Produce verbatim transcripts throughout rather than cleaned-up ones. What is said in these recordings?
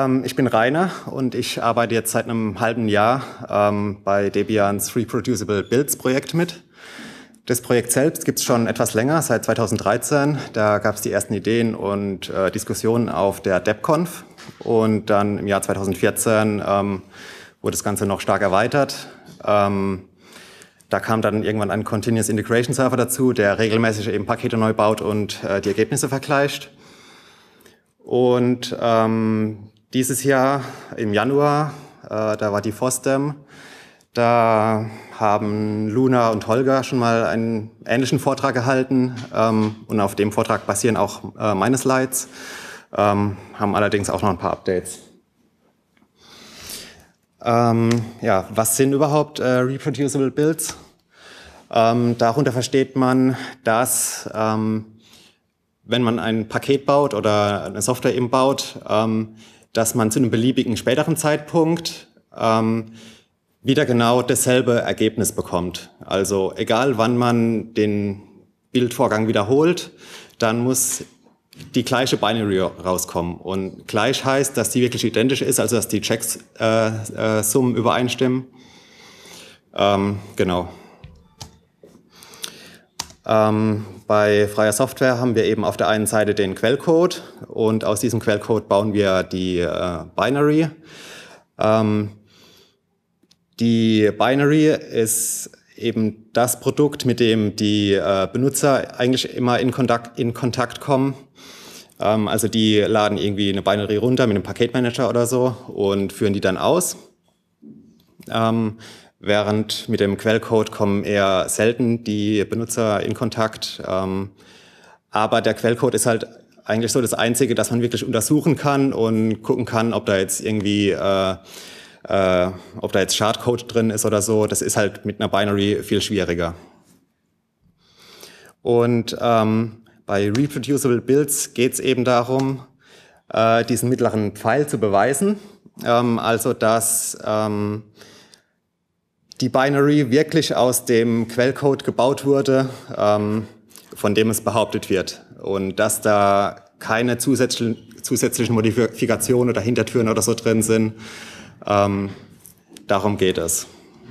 Ähm, ich bin Rainer und ich arbeite jetzt seit einem halben Jahr ähm, bei Debians Reproducible Builds Projekt mit. Das Projekt selbst gibt es schon etwas länger, seit zweitausenddreizehn. Da gab es die ersten Ideen und äh, Diskussionen auf der DebConf. Und dann im Jahr zweitausendvierzehn ähm, wurde das Ganze noch stark erweitert. Ähm, da kam dann irgendwann ein Continuous Integration Server dazu, der regelmäßig eben Pakete neu baut und äh, die Ergebnisse vergleicht. Und ähm, dieses Jahr im Januar, äh, da war die FOSDEM, da haben Luna und Holger schon mal einen ähnlichen Vortrag gehalten ähm, und auf dem Vortrag basieren auch äh, meine Slides, ähm, haben allerdings auch noch ein paar Updates. Ähm, ja, was sind überhaupt äh, Reproducible Builds? Ähm, darunter versteht man, dass ähm, wenn man ein Paket baut oder eine Software eben baut, ähm, dass man zu einem beliebigen späteren Zeitpunkt ähm, wieder genau dasselbe Ergebnis bekommt. Also egal, wann man den Bildvorgang wiederholt, dann muss die gleiche Binary rauskommen. Und gleich heißt, dass die wirklich identisch ist, also dass die Checks-Summen äh, äh, übereinstimmen. Ähm, genau. Ähm, bei freier Software haben wir eben auf der einen Seite den Quellcode und aus diesem Quellcode bauen wir die äh, Binary. Ähm, die Binary ist eben das Produkt, mit dem die äh, Benutzer eigentlich immer in Kontakt, in Kontakt kommen. Ähm, also die laden irgendwie eine Binary runter mit einem Paketmanager oder so und führen die dann aus. Ähm, Während mit dem Quellcode kommen eher selten die Benutzer in Kontakt. Ähm, aber der Quellcode ist halt eigentlich so das Einzige, das man wirklich untersuchen kann und gucken kann, ob da jetzt irgendwie, äh, äh, ob da jetzt Schadcode drin ist oder so. Das ist halt mit einer Binary viel schwieriger. Und ähm, bei Reproducible Builds geht es eben darum, äh, diesen mittleren Pfeil zu beweisen. Ähm, also dass ähm, die Binary wirklich aus dem Quellcode gebaut wurde, ähm, von dem es behauptet wird. Und dass da keine zusätzlichen, zusätzlichen Modifikationen oder Hintertüren oder so drin sind. Ähm, darum geht es.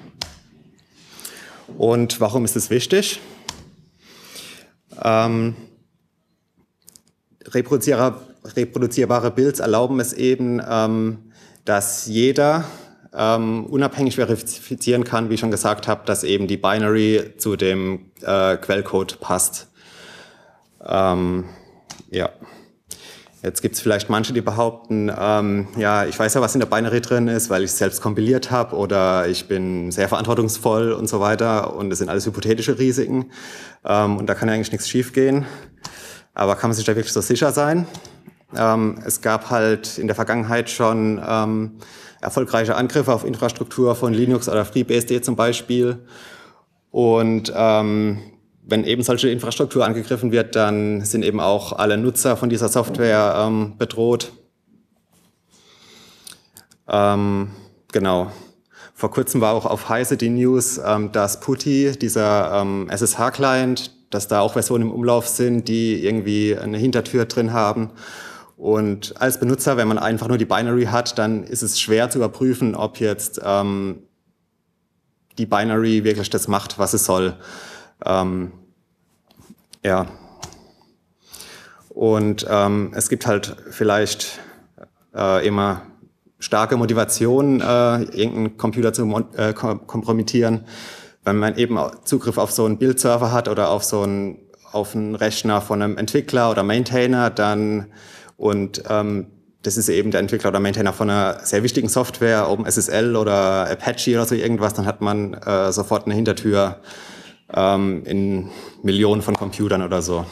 Und warum ist es wichtig? Ähm, reproduzierbare, reproduzierbare Builds erlauben es eben, ähm, dass jeder Ähm, unabhängig verifizieren kann, wie ich schon gesagt habe, dass eben die Binary zu dem äh, Quellcode passt. Ähm, ja. Jetzt gibt es vielleicht manche, die behaupten, ähm, ja, ich weiß ja, was in der Binary drin ist, weil ich es selbst kompiliert habe oder ich bin sehr verantwortungsvoll und so weiter und das sind alles hypothetische Risiken ähm, und da kann ja eigentlich nichts schiefgehen. Aber kann man sich da wirklich so sicher sein? Ähm, es gab halt in der Vergangenheit schon ähm, erfolgreiche Angriffe auf Infrastruktur von Linux oder FreeBSD zum Beispiel. Und ähm, wenn eben solche Infrastruktur angegriffen wird, dann sind eben auch alle Nutzer von dieser Software ähm, bedroht. Ähm, genau. Vor kurzem war auch auf Heise die News, ähm, dass PuTTY, dieser ähm, S S H-Client, dass da auch Versionen im Umlauf sind, die irgendwie eine Hintertür drin haben. Und als Benutzer, wenn man einfach nur die Binary hat, dann ist es schwer zu überprüfen, ob jetzt ähm, die Binary wirklich das macht, was es soll. Ähm, ja. Und ähm, es gibt halt vielleicht äh, immer starke Motivationen, äh, irgendeinen Computer zu äh, kompromittieren, wenn man eben Zugriff auf so einen Bildserver hat oder auf so einen, auf einen Rechner von einem Entwickler oder Maintainer, dann Und ähm, das ist eben der Entwickler oder Maintainer von einer sehr wichtigen Software, OpenSSL oder Apache oder so irgendwas, dann hat man äh, sofort eine Hintertür ähm, in Millionen von Computern oder so.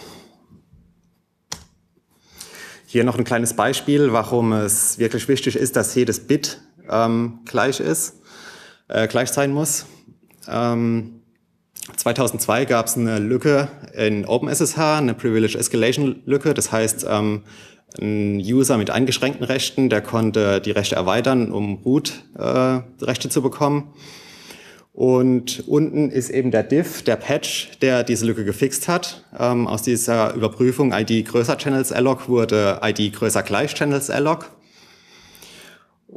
Hier noch ein kleines Beispiel, warum es wirklich wichtig ist, dass jedes Bit ähm, gleich ist, äh, gleich sein muss. Ähm, zweitausendzwei gab es eine Lücke in OpenSSH, eine Privilege Escalation Lücke, das heißt, ähm, ein User mit eingeschränkten Rechten, der konnte die Rechte erweitern, um Root-Rechte äh, zu bekommen. Und unten ist eben der Diff, der Patch, der diese Lücke gefixt hat. Ähm, aus dieser Überprüfung I D größer Channels alloc wurde I D größer gleich Channels alloc.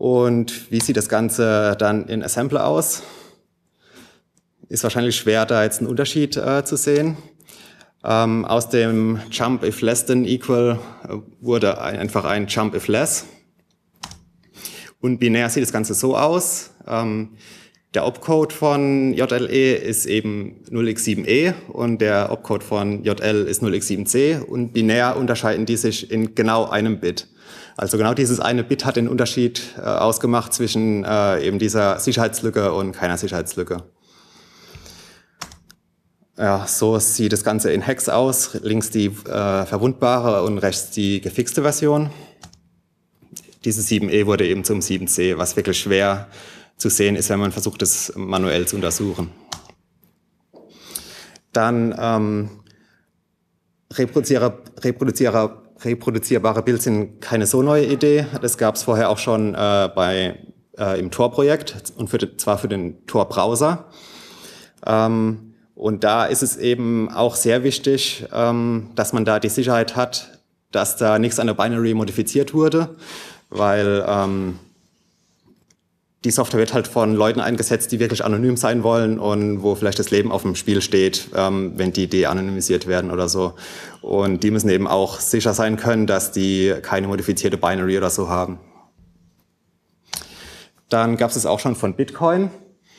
Und wie sieht das Ganze dann in Assembler aus? Ist wahrscheinlich schwer, da jetzt einen Unterschied äh, zu sehen. Ähm, aus dem Jump if less than equal äh, wurde ein, einfach ein Jump if less. Und binär sieht das Ganze so aus. Ähm, der Opcode von J L E ist eben null x sieben e und der Opcode von J L ist null x sieben c. Und binär unterscheiden die sich in genau einem Bit. Also genau dieses eine Bit hat den Unterschied äh, ausgemacht zwischen äh, eben dieser Sicherheitslücke und keiner Sicherheitslücke. Ja, so sieht das Ganze in Hex aus. Links die äh, verwundbare und rechts die gefixte Version. Diese sieben e wurde eben zum sieben c, was wirklich schwer zu sehen ist, wenn man versucht, es manuell zu untersuchen. Dann ähm, reproduzierbare, reproduzierbare, reproduzierbare Builds sind keine so neue Idee. Das gab es vorher auch schon äh, bei, äh, im Tor-Projekt und für den, zwar für den Tor-Browser. Ähm, und da ist es eben auch sehr wichtig, ähm, dass man da die Sicherheit hat, dass da nichts an der Binary modifiziert wurde, weil ähm, die Software wird halt von Leuten eingesetzt, die wirklich anonym sein wollen und wo vielleicht das Leben auf dem Spiel steht, ähm, wenn die de-anonymisiert werden oder so. Und die müssen eben auch sicher sein können, dass die keine modifizierte Binary oder so haben. Dann gab es es auch schon von Bitcoin.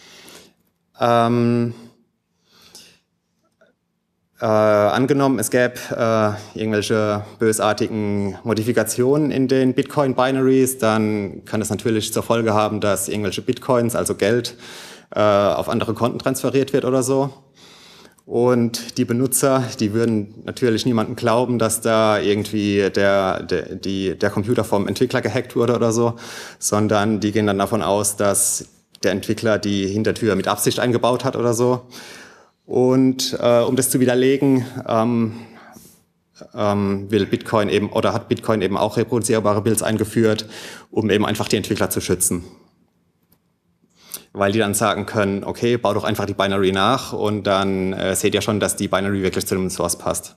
Ähm, Äh, angenommen, es gäbe äh, irgendwelche bösartigen Modifikationen in den Bitcoin-Binaries, dann kann das natürlich zur Folge haben, dass irgendwelche Bitcoins, also Geld, äh, auf andere Konten transferiert wird oder so. Und die Benutzer, die würden natürlich niemandem glauben, dass da irgendwie der, der, die, der Computer vom Entwickler gehackt wurde oder so, sondern die gehen dann davon aus, dass der Entwickler die Hintertür mit Absicht eingebaut hat oder so. Und äh, um das zu widerlegen, ähm, ähm, will Bitcoin eben oder hat Bitcoin eben auch reproduzierbare Builds eingeführt, um eben einfach die Entwickler zu schützen. Weil die dann sagen können, okay, bau doch einfach die Binary nach und dann äh, seht ihr schon, dass die Binary wirklich zu dem Source passt.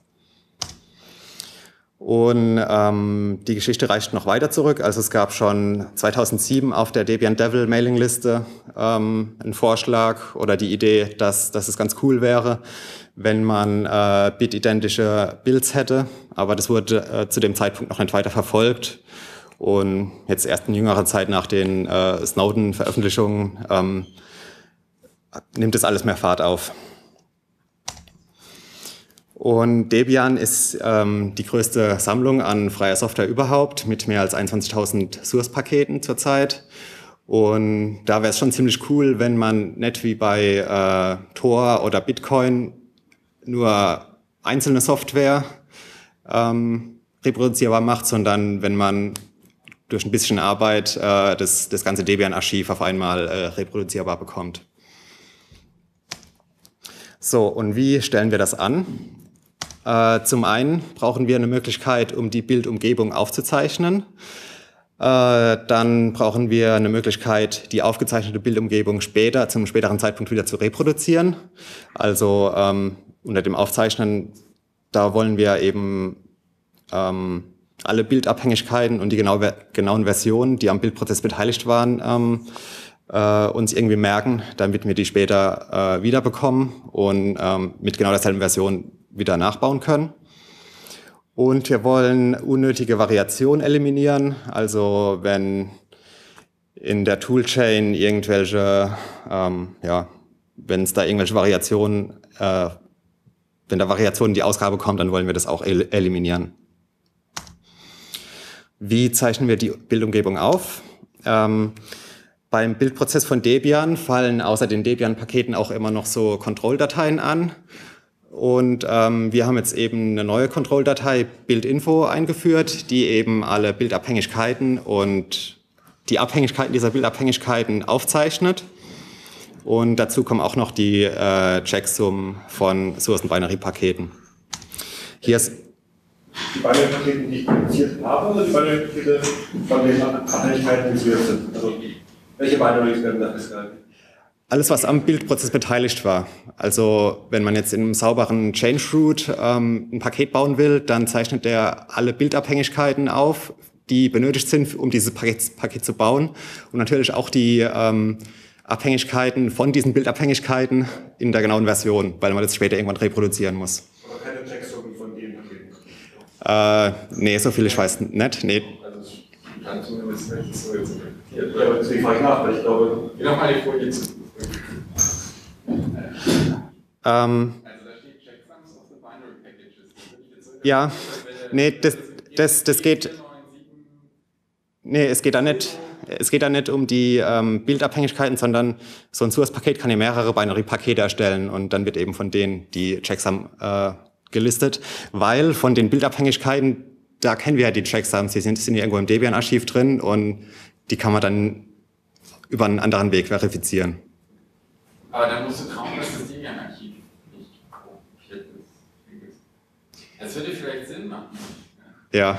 Und ähm, die Geschichte reicht noch weiter zurück. Also es gab schon zweitausendsieben auf der Debian Devil Mailingliste ähm, einen Vorschlag oder die Idee, dass, dass es ganz cool wäre, wenn man äh, bitidentische Builds hätte. Aber das wurde äh, zu dem Zeitpunkt noch nicht weiter verfolgt. Und jetzt erst in jüngerer Zeit nach den äh, Snowden-Veröffentlichungen ähm, nimmt es alles mehr Fahrt auf. Und Debian ist ähm, die größte Sammlung an freier Software überhaupt mit mehr als einundzwanzigtausend Source-Paketen zurzeit. Und da wäre es schon ziemlich cool, wenn man nicht wie bei äh, Tor oder Bitcoin nur einzelne Software ähm, reproduzierbar macht, sondern wenn man durch ein bisschen Arbeit äh, das, das ganze Debian-Archiv auf einmal äh, reproduzierbar bekommt. So, und wie stellen wir das an? Äh, zum einen brauchen wir eine Möglichkeit, um die Bildumgebung aufzuzeichnen. Äh, dann brauchen wir eine Möglichkeit, die aufgezeichnete Bildumgebung später, zum späteren Zeitpunkt wieder zu reproduzieren. Also ähm, unter dem Aufzeichnen, da wollen wir eben ähm, alle Bildabhängigkeiten und die genau, genauen Versionen, die am Bildprozess beteiligt waren, ähm, äh, uns irgendwie merken, damit wir die später äh, wiederbekommen und ähm, mit genau derselben Version wieder nachbauen können. Und wir wollen unnötige Variation eliminieren. Also wenn in der Toolchain irgendwelche, ähm, ja, wenn es da irgendwelche Variationen, äh, wenn da Variationen in die Ausgabe kommt, dann wollen wir das auch el eliminieren. Wie zeichnen wir die Bildumgebung auf? Ähm, beim Bildprozess von Debian fallen außer den Debian-Paketen auch immer noch so Kontrolldateien an. Und ähm, wir haben jetzt eben eine neue Kontrolldatei Bildinfo eingeführt, die eben alle Bildabhängigkeiten und die Abhängigkeiten dieser Bildabhängigkeiten aufzeichnet. Und dazu kommen auch noch die äh, Checksum von Source-Binary-Paketen. Hier ist die Binary-Pakete, die ich produziert habe, oder die Binary-Pakete von den Abhängigkeiten, die wir sind? Also welche Binaries werden da festgehalten? Alles, was am Bildprozess beteiligt war. Also wenn man jetzt in einem sauberen Change Root ähm, ein Paket bauen will, dann zeichnet der alle Bildabhängigkeiten auf die benötigt sind, um dieses Paket, Paket zu bauen. Und natürlich auch die ähm, Abhängigkeiten von diesen Bildabhängigkeiten in der genauen Version, weil man das später irgendwann reproduzieren muss. Aber keine Checksummen von den Paketen? Äh, nee, so viel ich weiß nicht. Nee. Also ich kann zumindest nicht so jetzt interpretiert. Ja, aber deswegen frage ich nach, weil ich glaube... Geh doch mal die Folie zu. Ähm, Also da steht Checksums of the binary packages. ja, nee, das, das, das geht... Nee, es geht da nicht, es geht da nicht um die ähm, Bildabhängigkeiten, sondern so ein Source-Paket kann ja mehrere Binary-Pakete erstellen und dann wird eben von denen die Checksum äh, gelistet, weil von den Bildabhängigkeiten, da kennen wir ja die Checksums, die sind, sind ja irgendwo im Debian-Archiv drin und die kann man dann über einen anderen Weg verifizieren. Aber dann musst du trauen, dass das Debian-Archiv nicht kopiert ist. Das würde vielleicht Sinn machen. Ja.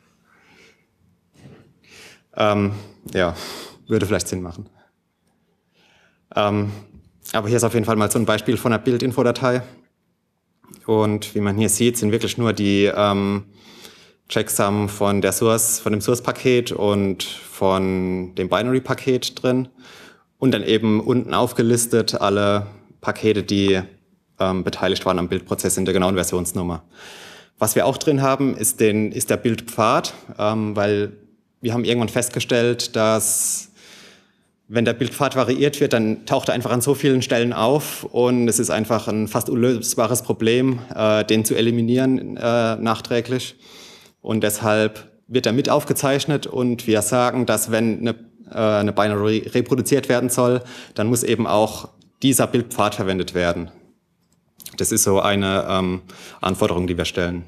Ähm, ja, würde vielleicht Sinn machen. Ähm, aber hier ist auf jeden Fall mal so ein Beispiel von einer Bildinfo-Datei. Und wie man hier sieht, sind wirklich nur die ähm, Checksum von der Source, von dem Source-Paket und von dem Binary-Paket drin. Und dann eben unten aufgelistet alle Pakete, die ähm, beteiligt waren am Bildprozess in der genauen Versionsnummer. Was wir auch drin haben, ist, den, ist der Bildpfad, ähm, weil wir haben irgendwann festgestellt, dass wenn der Bildpfad variiert wird, dann taucht er einfach an so vielen Stellen auf und es ist einfach ein fast unlösbares Problem, äh, den zu eliminieren äh, nachträglich. Und deshalb wird er mit aufgezeichnet und wir sagen, dass wenn eine, äh, eine Binary reproduziert werden soll, dann muss eben auch dieser Bildpfad verwendet werden. Das ist so eine ähm, Anforderung, die wir stellen.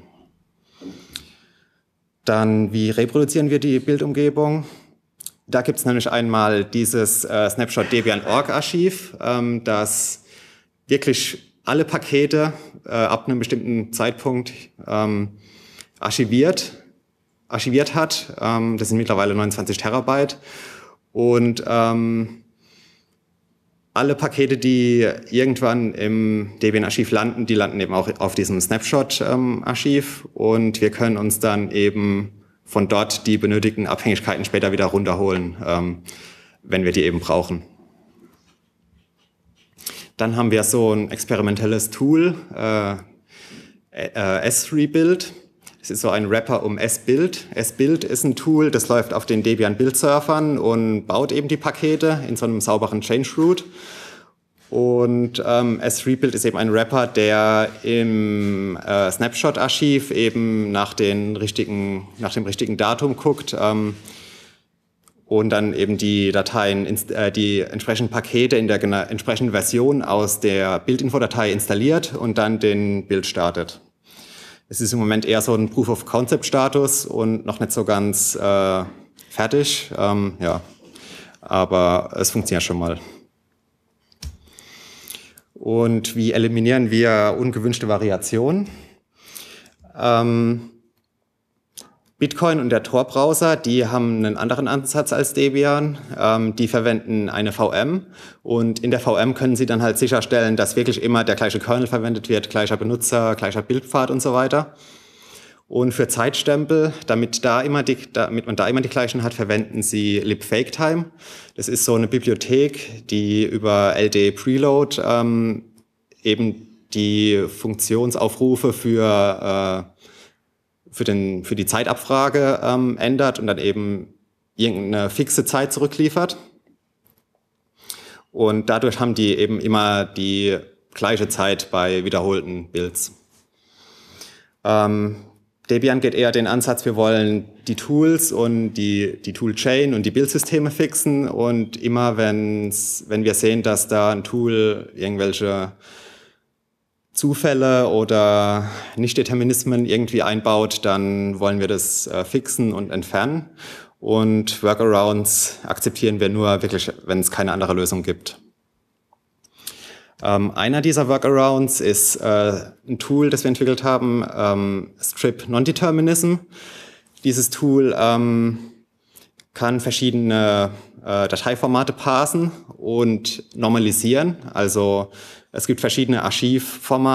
Dann, wie reproduzieren wir die Bildumgebung? Da gibt es nämlich einmal dieses äh, Snapshot Debian Punkt org Archiv, ähm, das wirklich alle Pakete äh, ab einem bestimmten Zeitpunkt ähm, archiviert, archiviert hat. Ähm, das sind mittlerweile neunundzwanzig Terabyte. Und ähm, alle Pakete, die irgendwann im Debian-Archiv landen, die landen eben auch auf diesem Snapshot-Archiv ähm, und wir können uns dann eben von dort die benötigten Abhängigkeiten später wieder runterholen, ähm, wenn wir die eben brauchen. Dann haben wir so ein experimentelles Tool, äh, äh, S-Rebuild. Das ist so ein Wrapper um S-Build. S-Build ist ein Tool, das läuft auf den Debian-Build-Surfern und baut eben die Pakete in so einem sauberen Change-Root. Und ähm, S-Rebuild ist eben ein Wrapper, der im äh, Snapshot-Archiv eben nach, den richtigen, nach dem richtigen Datum guckt ähm, und dann eben die Dateien, äh, die entsprechenden Pakete in der entsprechenden Version aus der Bildinfo-Datei installiert und dann den Build startet. Es ist im Moment eher so ein Proof-of-Concept-Status und noch nicht so ganz äh, fertig, ähm, ja. Aber es funktioniert schon mal. Und wie eliminieren wir ungewünschte Variationen? Ähm, Bitcoin und der Tor-Browser, die haben einen anderen Ansatz als Debian. Ähm, die verwenden eine V M und in der V M können Sie dann halt sicherstellen, dass wirklich immer der gleiche Kernel verwendet wird, gleicher Benutzer, gleicher Bildpfad und so weiter. Und für Zeitstempel, damit, da immer die, damit man da immer die gleichen hat, verwenden Sie libfaketime. Das ist so eine Bibliothek, die über L D Preload ähm, eben die Funktionsaufrufe für äh, Für, den, für die Zeitabfrage ähm, ändert und dann eben irgendeine fixe Zeit zurückliefert. Und dadurch haben die eben immer die gleiche Zeit bei wiederholten Builds. Ähm, Debian geht eher den Ansatz, wir wollen die Tools und die, die Toolchain und die Buildsysteme fixen und immer wenn's, wenn wir sehen, dass da ein Tool irgendwelche Zufälle oder Nichtdeterminismen irgendwie einbaut, dann wollen wir das äh, fixen und entfernen. Und Workarounds akzeptieren wir nur wirklich, wenn es keine andere Lösung gibt. Ähm, einer dieser Workarounds ist äh, ein Tool, das wir entwickelt haben, ähm, Strip Nondeterminism. Dieses Tool ähm, kann verschiedene äh, Dateiformate parsen und normalisieren. Also es gibt verschiedene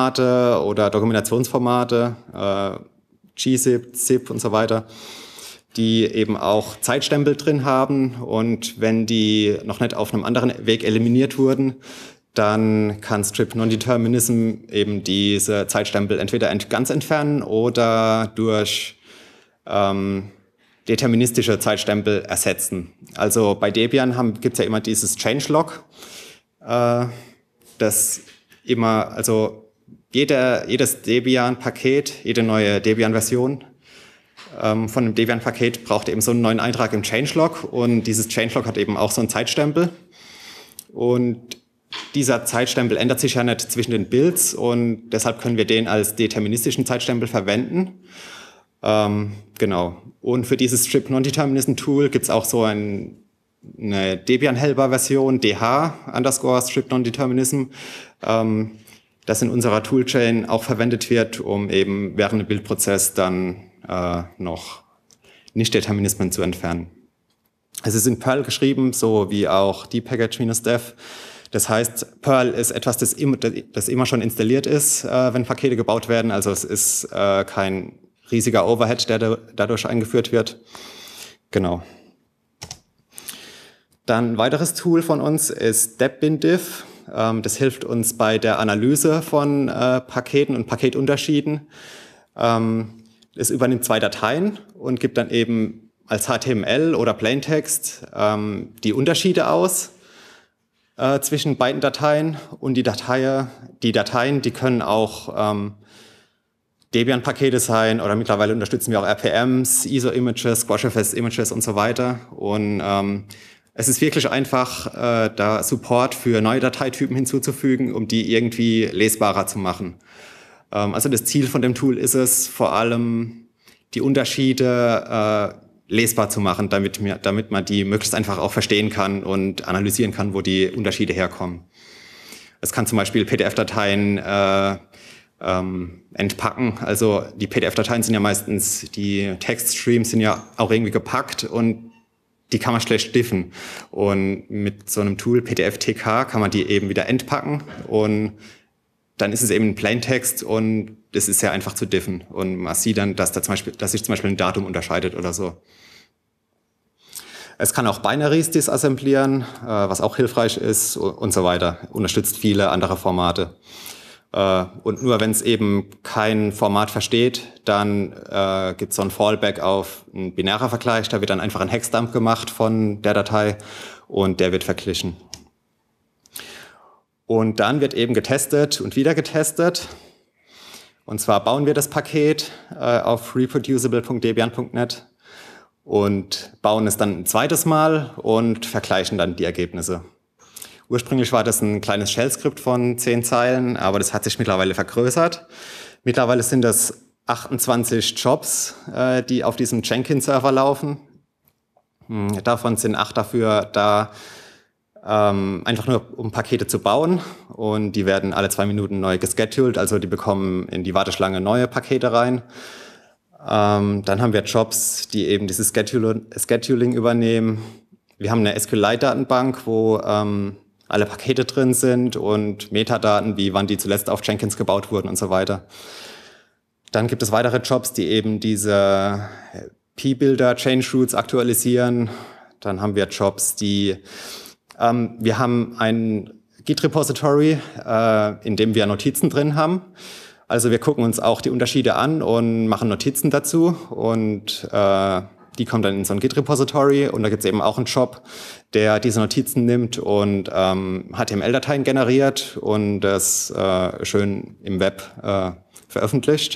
Archivformate oder Dokumentationsformate, äh, G zip, zip und so weiter, die eben auch Zeitstempel drin haben. Und wenn die noch nicht auf einem anderen Weg eliminiert wurden, dann kann Strip Non-Determinism eben diese Zeitstempel entweder ent ganz entfernen oder durch ähm, deterministische Zeitstempel ersetzen. Also bei Debian gibt es ja immer dieses Changelog, äh, das immer, also jeder, jedes Debian-Paket, jede neue Debian-Version ähm, von einem Debian-Paket braucht eben so einen neuen Eintrag im Changelog, und dieses Changelog hat eben auch so einen Zeitstempel, und dieser Zeitstempel ändert sich ja nicht zwischen den Builds, und deshalb können wir den als deterministischen Zeitstempel verwenden. Ähm, genau. Und für dieses Strip Non-Determinism Tool gibt es auch so ein, eine Debian-Helper-Version, D H underscore Strip Non-Determinism, ähm, das in unserer Toolchain auch verwendet wird, um eben während dem Bildprozess dann äh, noch Nicht-Determinismen zu entfernen. Es ist in Perl geschrieben, so wie auch dpkg-dev. Das heißt, Perl ist etwas, das immer, das immer schon installiert ist, äh, wenn Pakete gebaut werden. Also es ist äh, kein riesiger Overhead, der da, dadurch eingeführt wird. Genau. Dann ein weiteres Tool von uns ist debbindiff. Ähm, das hilft uns bei der Analyse von äh, Paketen und Paketunterschieden. Ähm, es übernimmt zwei Dateien und gibt dann eben als H T M L oder Plaintext ähm, die Unterschiede aus Äh, zwischen beiden Dateien, und die, Datei, die Dateien, die können auch ähm, Debian-Pakete sein, oder mittlerweile unterstützen wir auch R P Ms, I S O-Images, Squashfs-Images und so weiter. Und ähm, es ist wirklich einfach, äh, da Support für neue Dateitypen hinzuzufügen, um die irgendwie lesbarer zu machen. Ähm, also das Ziel von dem Tool ist es, vor allem die Unterschiede äh, lesbar zu machen, damit, mir, damit man die möglichst einfach auch verstehen kann und analysieren kann, wo die Unterschiede herkommen. Es kann zum Beispiel P D F-Dateien äh, ähm, entpacken. Also die P D F-Dateien sind ja meistens, die Textstreams sind ja auch irgendwie gepackt, und die kann man schlecht diffen. Und mit so einem Tool P D F T K kann man die eben wieder entpacken, und dann ist es eben ein Plaintext, und das ist sehr einfach zu diffen. Und man sieht dann, dass, da zum Beispiel, dass sich zum Beispiel ein Datum unterscheidet oder so. Es kann auch Binaries disassemblieren, äh, was auch hilfreich ist, und so weiter. Unterstützt viele andere Formate. Äh, und nur wenn es eben kein Format versteht, dann äh, gibt es so ein Fallback auf einen binärer Vergleich. Da wird dann einfach ein Hexdump gemacht von der Datei, und der wird verglichen. Und dann wird eben getestet und wieder getestet. Und zwar bauen wir das Paket äh, auf reproducible punkt debian punkt net und bauen es dann ein zweites Mal und vergleichen dann die Ergebnisse. Ursprünglich war das ein kleines Shell-Skript von zehn Zeilen, aber das hat sich mittlerweile vergrößert. Mittlerweile sind das achtundzwanzig Jobs, äh, die auf diesem Jenkins-Server laufen. Hm, davon sind acht dafür da, ähm, einfach nur um Pakete zu bauen, und die werden alle zwei Minuten neu gescheduled, also die bekommen in die Warteschlange neue Pakete rein. Ähm, dann haben wir Jobs, die eben dieses Schedule, Scheduling übernehmen. Wir haben eine S Q Lite-Datenbank, wo ähm, alle Pakete drin sind und Metadaten, wie wann die zuletzt auf Jenkins gebaut wurden und so weiter. Dann gibt es weitere Jobs, die eben diese P-Builder, Change Routes aktualisieren. Dann haben wir Jobs, die ähm, wir haben ein Git-Repository, äh, in dem wir Notizen drin haben. Also wir gucken uns auch die Unterschiede an und machen Notizen dazu, und äh, die kommen dann in so ein Git-Repository, und da gibt es eben auch einen Job, der diese Notizen nimmt und ähm, H T M L-Dateien generiert und das äh, schön im Web äh, veröffentlicht.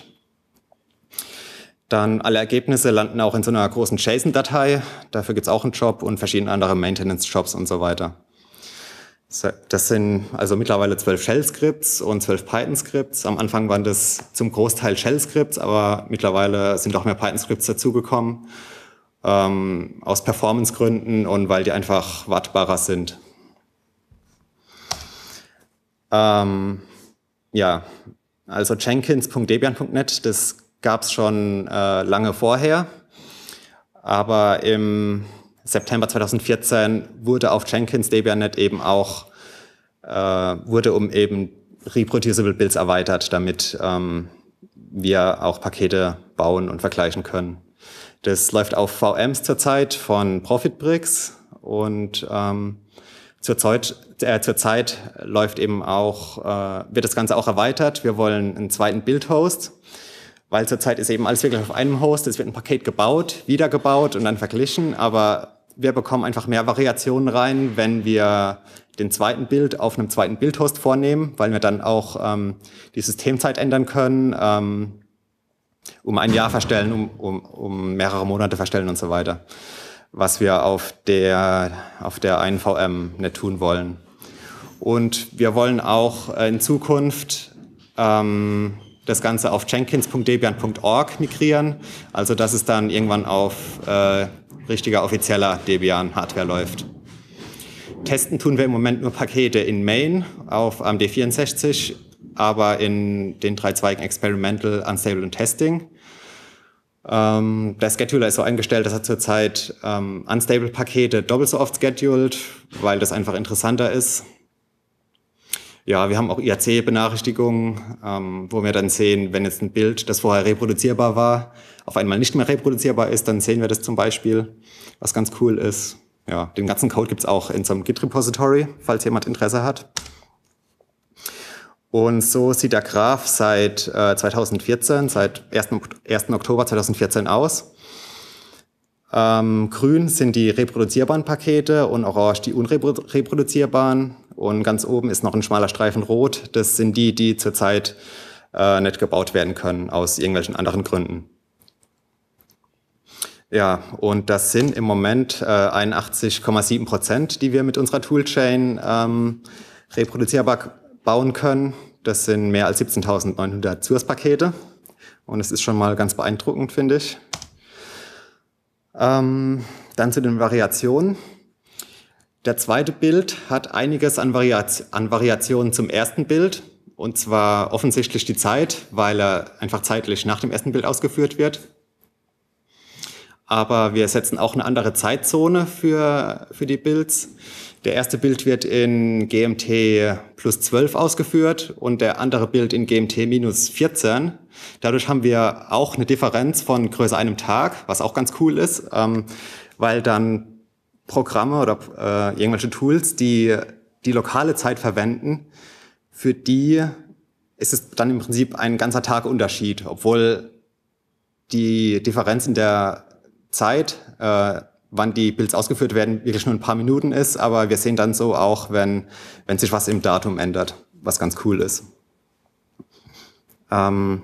Dann alle Ergebnisse landen auch in so einer großen JSON-Datei. Dafür gibt es auch einen Job und verschiedene andere Maintenance-Jobs und so weiter. Das sind also mittlerweile zwölf Shell-Skripts und zwölf Python-Skripts. Am Anfang waren das zum Großteil Shell-Skripts, aber mittlerweile sind auch mehr Python-Skripts dazugekommen. Ähm, aus Performance-Gründen und weil die einfach wartbarer sind. Ähm, ja, also Jenkins punkt debian punkt net, das gab es schon äh, lange vorher, aber im September zweitausendvierzehn wurde auf Jenkins Debian Net eben auch, äh, wurde um eben reproducible Builds erweitert, damit ähm, wir auch Pakete bauen und vergleichen können. Das läuft auf V Ms zurzeit von Profitbricks und ähm, zurzeit, äh, zurzeit läuft eben auch, äh, wird das Ganze auch erweitert. Wir wollen einen zweiten Build-Host, weil zurzeit ist eben alles wirklich auf einem Host. Es wird ein Paket gebaut, wieder gebaut und dann verglichen, aber wir bekommen einfach mehr Variationen rein, wenn wir den zweiten Build auf einem zweiten Build-Host vornehmen, weil wir dann auch ähm, die Systemzeit ändern können, ähm, um ein Jahr verstellen, um, um, um mehrere Monate verstellen und so weiter, was wir auf der, auf der einen V M nicht tun wollen. Und wir wollen auch äh, in Zukunft ähm, das Ganze auf jenkins punkt debian punkt org migrieren, also dass es dann irgendwann auf äh, richtiger offizieller Debian-Hardware läuft. Testen tun wir im Moment nur Pakete in Main auf A M D vierundsechzig, aber in den drei Zweigen Experimental, Unstable und Testing. Ähm, der Scheduler ist so eingestellt, dass er zurzeit ähm, Unstable-Pakete doppelt so oft scheduled, weil das einfach interessanter ist. Ja, wir haben auch I A C-Benachrichtigungen, ähm, wo wir dann sehen, wenn jetzt ein Bild, das vorher reproduzierbar war, auf einmal nicht mehr reproduzierbar ist, dann sehen wir das zum Beispiel, was ganz cool ist. Ja, den ganzen Code gibt es auch in so einem Git-Repository, falls jemand Interesse hat. Und so sieht der Graph seit äh, zweitausendvierzehn, seit ersten Oktober zweitausendvierzehn aus. Ähm, grün sind die reproduzierbaren Pakete und orange die unreproduzierbaren. Und ganz oben ist noch ein schmaler Streifen rot. Das sind die, die zurzeit äh, nicht gebaut werden können, aus irgendwelchen anderen Gründen. Ja, und das sind im Moment äh, einundachtzig Komma sieben Prozent, die wir mit unserer Toolchain ähm, reproduzierbar bauen können. Das sind mehr als siebzehntausendneunhundert Source-Pakete und es ist schon mal ganz beeindruckend, finde ich. Ähm, dann zu den Variationen. Der zweite Bild hat einiges an, Variat an Variationen zum ersten Bild, und zwar offensichtlich die Zeit, weil er einfach zeitlich nach dem ersten Bild ausgeführt wird. Aber wir setzen auch eine andere Zeitzone für, für die Builds. Der erste Bild wird in G M T plus zwölf ausgeführt und der andere Bild in G M T minus vierzehn. Dadurch haben wir auch eine Differenz von größer einem Tag, was auch ganz cool ist, ähm, weil dann Programme oder äh, irgendwelche Tools, die die lokale Zeit verwenden, für die ist es dann im Prinzip ein ganzer Tag Unterschied, obwohl die Differenz in der Zeit, äh, wann die Builds ausgeführt werden, wirklich nur ein paar Minuten ist, aber wir sehen dann so auch, wenn, wenn sich was im Datum ändert, was ganz cool ist. Ähm,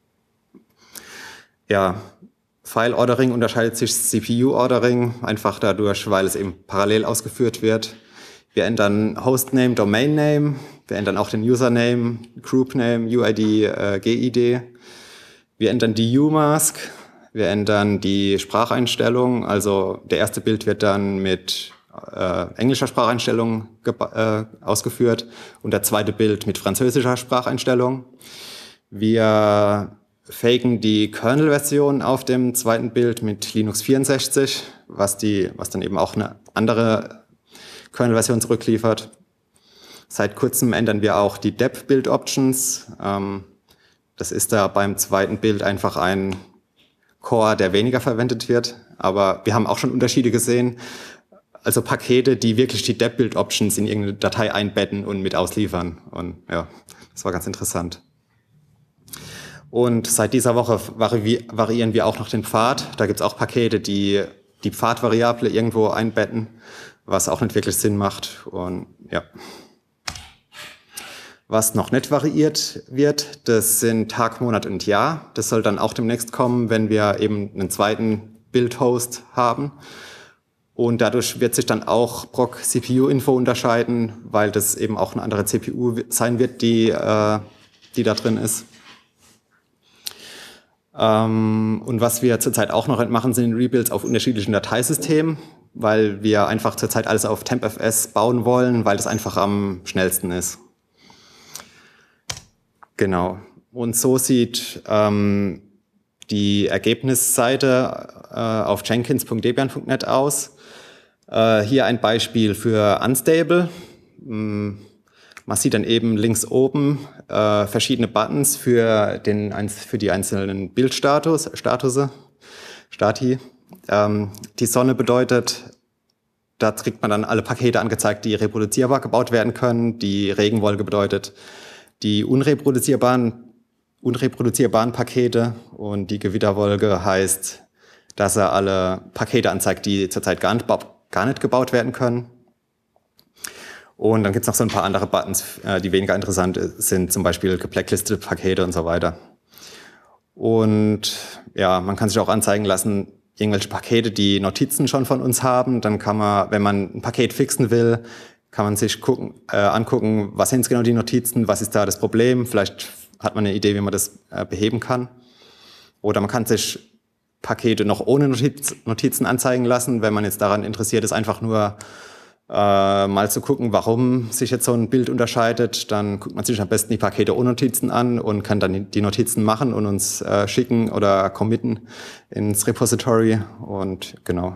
ja, File-Ordering unterscheidet sich C P U-Ordering einfach dadurch, weil es eben parallel ausgeführt wird. Wir ändern Hostname, Domain-Name, wir ändern auch den Username, Group-Name, U I D, äh, G I D. Wir ändern die U-Mask. Wir ändern die Spracheinstellung, also der erste Bild wird dann mit äh, englischer Spracheinstellung äh, ausgeführt und der zweite Bild mit französischer Spracheinstellung. Wir faken die Kernel-Version auf dem zweiten Bild mit Linux vierundsechzig, was, die, was dann eben auch eine andere Kernel-Version zurückliefert. Seit kurzem ändern wir auch die Dep-Build-Options. Ähm, das ist da beim zweiten Bild einfach ein Core, der weniger verwendet wird, aber wir haben auch schon Unterschiede gesehen. Also Pakete, die wirklich die Dep-Build-Options in irgendeine Datei einbetten und mit ausliefern. Und ja, das war ganz interessant. Und seit dieser Woche vari variieren wir auch noch den Pfad. Da gibt es auch Pakete, die die Pfadvariable irgendwo einbetten, was auch nicht wirklich Sinn macht. Und ja. Was noch nicht variiert wird, das sind Tag, Monat und Jahr. Das soll dann auch demnächst kommen, wenn wir eben einen zweiten Build-Host haben. Und dadurch wird sich dann auch Proc C P U-Info unterscheiden, weil das eben auch eine andere C P U sein wird, die, äh, die da drin ist. Ähm, und was wir zurzeit auch noch machen, sind Rebuilds auf unterschiedlichen Dateisystemen, weil wir einfach zurzeit alles auf TempFS bauen wollen, weil das einfach am schnellsten ist. Genau. Und so sieht ähm, die Ergebnisseite äh, auf jenkins punkt debian punkt net aus. Äh, hier ein Beispiel für Unstable. Mm, man sieht dann eben links oben äh, verschiedene Buttons für, den, für die einzelnen Bildstatus. Statuse. Stati. Ähm, die Sonne bedeutet, da kriegt man dann alle Pakete angezeigt, die reproduzierbar gebaut werden können. Die Regenwolke bedeutet die unreproduzierbaren, unreproduzierbaren Pakete. Und die Gewitterwolke heißt, dass er alle Pakete anzeigt, die zurzeit gar nicht, gar nicht gebaut werden können. Und dann gibt es noch so ein paar andere Buttons, die weniger interessant sind, zum Beispiel gebblacklistete Pakete und so weiter. Und ja, man kann sich auch anzeigen lassen, irgendwelche Pakete, die Notizen schon von uns haben. Dann kann man, wenn man ein Paket fixen will, kann man sich gucken, äh, angucken, was sind genau die Notizen, was ist da das Problem. Vielleicht hat man eine Idee, wie man das äh, beheben kann. Oder man kann sich Pakete noch ohne Notiz, Notizen anzeigen lassen, wenn man jetzt daran interessiert ist, einfach nur Äh, mal zu gucken, warum sich jetzt so ein Bild unterscheidet. Dann guckt man sich am besten die Pakete ohne Notizen an und kann dann die Notizen machen und uns äh, schicken oder committen ins Repository. Und genau.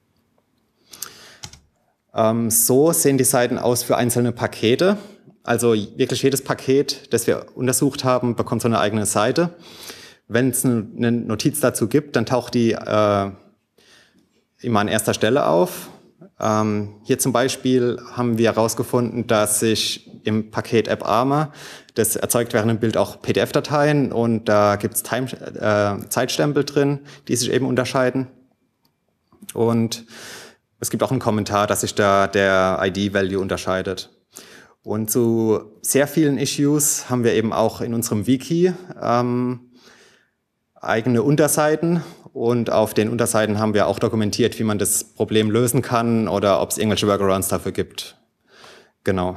Ähm, so sehen die Seiten aus für einzelne Pakete. Also wirklich jedes Paket, das wir untersucht haben, bekommt so eine eigene Seite. Wenn es eine Notiz dazu gibt, dann taucht die äh, immer an erster Stelle auf. Ähm, hier zum Beispiel haben wir herausgefunden, dass sich im Paket AppArmor, das erzeugt während dem Bild auch P D F-Dateien und da gibt es äh, Zeitstempel drin, die sich eben unterscheiden. Und es gibt auch einen Kommentar, dass sich da der I D-Value unterscheidet. Und zu sehr vielen Issues haben wir eben auch in unserem Wiki ähm, eigene Unterseiten. Und auf den Unterseiten haben wir auch dokumentiert, wie man das Problem lösen kann oder ob es irgendwelche Workarounds dafür gibt. Genau.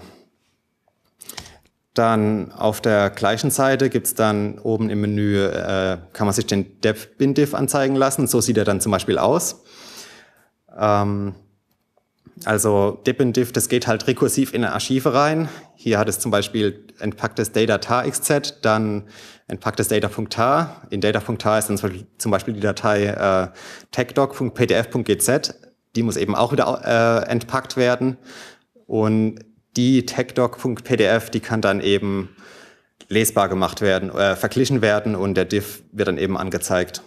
Dann auf der gleichen Seite gibt es dann oben im Menü, äh, kann man sich den Dev-Bin-Diff anzeigen lassen. So sieht er dann zum Beispiel aus. Ähm, also Dev-Bin-Diff, das geht halt rekursiv in Archive rein. Hier hat es zum Beispiel entpacktes Data tar.xz, dann entpacktes Data.tar. In Data.tar ist dann zum Beispiel die Datei äh, techdoc.pdf.gz. Die muss eben auch wieder äh, entpackt werden. Und die techdoc.pdf, die kann dann eben lesbar gemacht werden, äh, verglichen werden und der Diff wird dann eben angezeigt.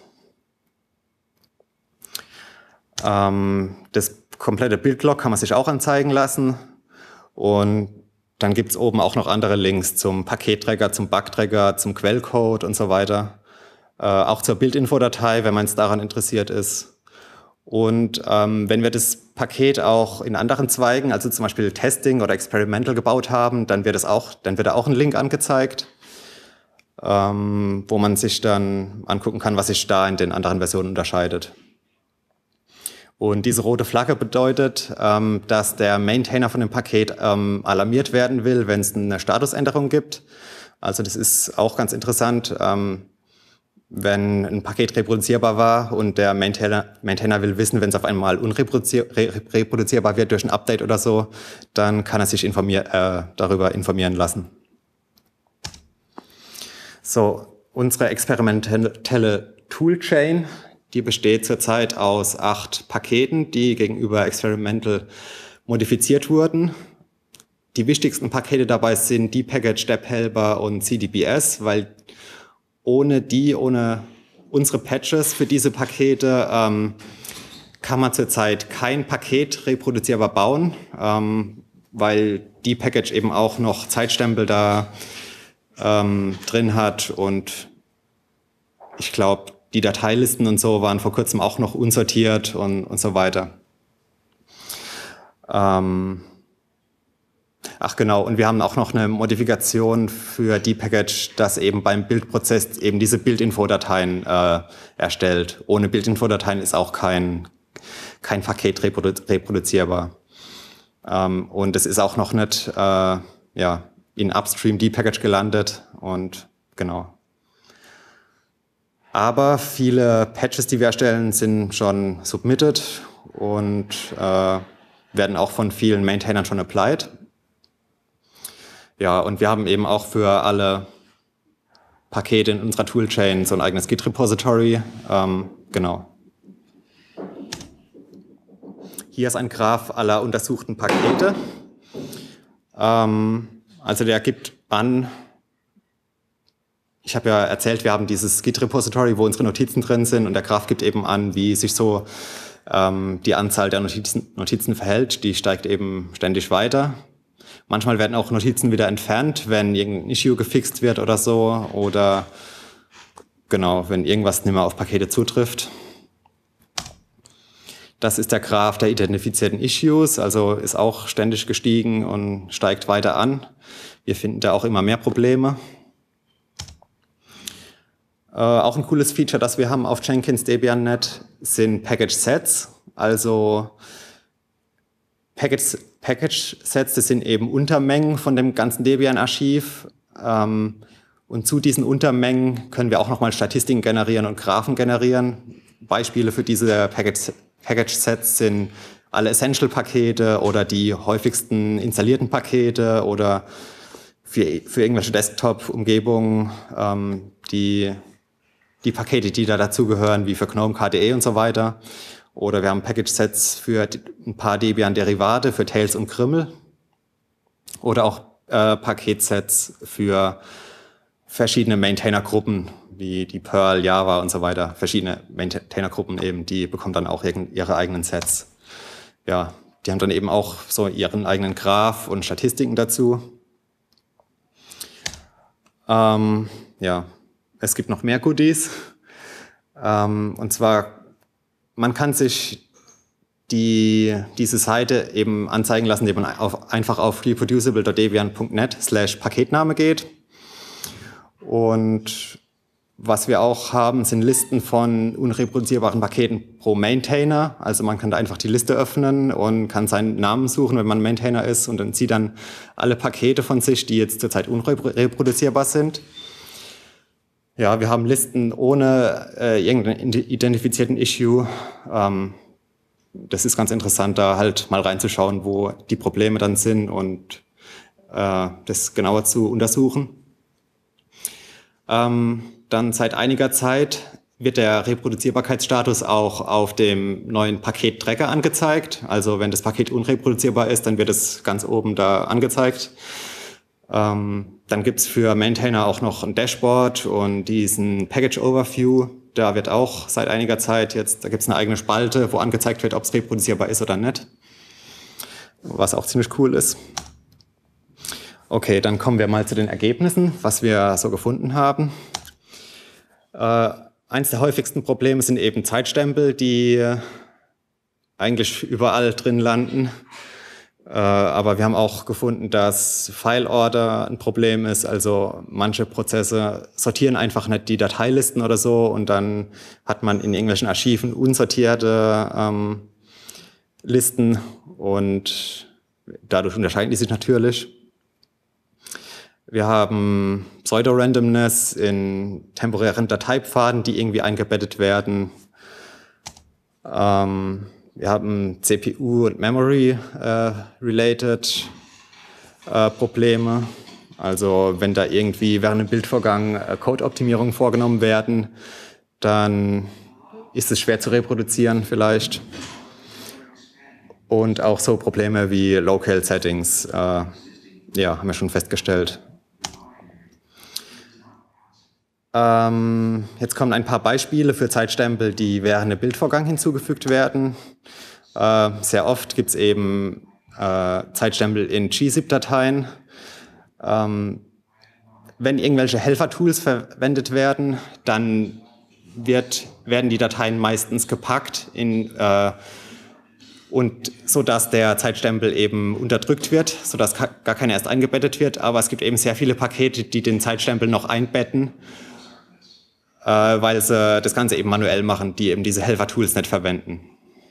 Ähm, das komplette Bildlog kann man sich auch anzeigen lassen. Und dann gibt es oben auch noch andere Links zum Paketträger, zum Bugträger, zum Quellcode und so weiter. Äh, auch zur Bildinfodatei, wenn man es daran interessiert ist. Und ähm, wenn wir das Paket auch in anderen Zweigen, also zum Beispiel Testing oder Experimental gebaut haben, dann wird, es auch, dann wird da auch ein Link angezeigt, ähm, wo man sich dann angucken kann, was sich da in den anderen Versionen unterscheidet. Und diese rote Flagge bedeutet, ähm, dass der Maintainer von dem Paket ähm, alarmiert werden will, wenn es eine Statusänderung gibt. Also das ist auch ganz interessant, ähm, wenn ein Paket reproduzierbar war und der Maintainer, Maintainer will wissen, wenn es auf einmal unreproduzierbar wird durch ein Update oder so, dann kann er sich informier äh, darüber informieren lassen. So, unsere experimentelle Toolchain, die besteht zurzeit aus acht Paketen, die gegenüber Experimental modifiziert wurden. Die wichtigsten Pakete dabei sind dpackage, dephelper und C D B S, weil ohne die, ohne unsere Patches für diese Pakete ähm, kann man zurzeit kein Paket reproduzierbar bauen, ähm, weil dpackage eben auch noch Zeitstempel da ähm, drin hat und ich glaube, die Dateilisten und so waren vor kurzem auch noch unsortiert und, und so weiter. Ähm Ach genau, und wir haben auch noch eine Modifikation für dpackage, das eben beim Bildprozess eben diese Bildinfodateien äh, erstellt. Ohne Bildinfodateien ist auch kein, kein Paket reprodu reproduzierbar. Ähm und es ist auch noch nicht äh, ja, in Upstream dpackage gelandet und genau. Aber viele Patches, die wir erstellen, sind schon submitted und äh, werden auch von vielen Maintainern schon applied. Ja, und wir haben eben auch für alle Pakete in unserer Toolchain so ein eigenes Git-Repository. Ähm, genau. Hier ist ein Graph aller untersuchten Pakete. Ähm, also der gibt an, ich habe ja erzählt, wir haben dieses Git-Repository, wo unsere Notizen drin sind und der Graph gibt eben an, wie sich so ähm, die Anzahl der Notizen, Notizen verhält. Die steigt eben ständig weiter. Manchmal werden auch Notizen wieder entfernt, wenn irgendein Issue gefixt wird oder so oder genau, wenn irgendwas nicht mehr auf Pakete zutrifft. Das ist der Graph der identifizierten Issues, also ist auch ständig gestiegen und steigt weiter an. Wir finden da auch immer mehr Probleme. Äh, auch ein cooles Feature, das wir haben auf Jenkins Debian Punkt net, sind Package Sets. Also Package, Package Sets, das sind eben Untermengen von dem ganzen Debian-Archiv. Ähm, und zu diesen Untermengen können wir auch nochmal Statistiken generieren und Graphen generieren. Beispiele für diese Package, Package Sets sind alle Essential-Pakete oder die häufigsten installierten Pakete oder für, für irgendwelche Desktop-Umgebungen ähm, die, die Pakete, die da dazugehören, wie für GNOME, K D E und so weiter. Oder wir haben Package-Sets für ein paar Debian-Derivate, für Tails und Krimmel. Oder auch äh, Paketsets für verschiedene Maintainer-Gruppen, wie die Perl, Java und so weiter. Verschiedene Maintainer-Gruppen eben, die bekommen dann auch ihre eigenen Sets. Ja, die haben dann eben auch so ihren eigenen Graph und Statistiken dazu. Ähm, ja, es gibt noch mehr Goodies. Ähm, und zwar man kann sich die, diese Seite eben anzeigen lassen, indem man auf, einfach auf reproducible punkt debian punkt net slash Paketname geht. Und was wir auch haben, sind Listen von unreproduzierbaren Paketen pro Maintainer. Also man kann da einfach die Liste öffnen und kann seinen Namen suchen, wenn man Maintainer ist. Und dann sieht dann alle Pakete von sich, die jetzt zurzeit unreproduzierbar sind. Ja, wir haben Listen ohne äh, irgendeinen identifizierten Issue. Ähm, das ist ganz interessant, da halt mal reinzuschauen, wo die Probleme dann sind und äh, das genauer zu untersuchen. Ähm, dann seit einiger Zeit wird der Reproduzierbarkeitsstatus auch auf dem neuen Paket-Tracker angezeigt. Also wenn das Paket unreproduzierbar ist, dann wird es ganz oben da angezeigt. Ähm, dann gibt's für Maintainer auch noch ein Dashboard und diesen Package Overview. Da wird auch seit einiger Zeit jetzt, da gibt's eine eigene Spalte, wo angezeigt wird, ob es reproduzierbar ist oder nicht. Was auch ziemlich cool ist. Okay, dann kommen wir mal zu den Ergebnissen, was wir so gefunden haben. Äh, eins der häufigsten Probleme sind eben Zeitstempel, die eigentlich überall drin landen. Äh, aber wir haben auch gefunden, dass File-Order ein Problem ist. Also manche Prozesse sortieren einfach nicht die Dateilisten oder so und dann hat man in irgendwelchen Archiven unsortierte ähm, Listen und dadurch unterscheiden die sich natürlich. Wir haben Pseudo-Randomness in temporären Dateipfaden, die irgendwie eingebettet werden. Ähm, wir haben C P U- und Memory-related äh, äh, Probleme. Also wenn da irgendwie während dem Bildvorgang äh, Code-Optimierungen vorgenommen werden, dann ist es schwer zu reproduzieren vielleicht. Und auch so Probleme wie Local Settings, äh, ja, haben wir schon festgestellt. Ähm, jetzt kommen ein paar Beispiele für Zeitstempel, die während dem Bildvorgang hinzugefügt werden. Äh, sehr oft gibt es eben äh, Zeitstempel in G zip-Dateien. Ähm, wenn irgendwelche Helfer-Tools verwendet werden, dann wird, werden die Dateien meistens gepackt in äh, und so dass der Zeitstempel eben unterdrückt wird, so dass gar keiner erst eingebettet wird. Aber es gibt eben sehr viele Pakete, die den Zeitstempel noch einbetten, äh, weil sie das Ganze eben manuell machen, die eben diese Helfer-Tools nicht verwenden.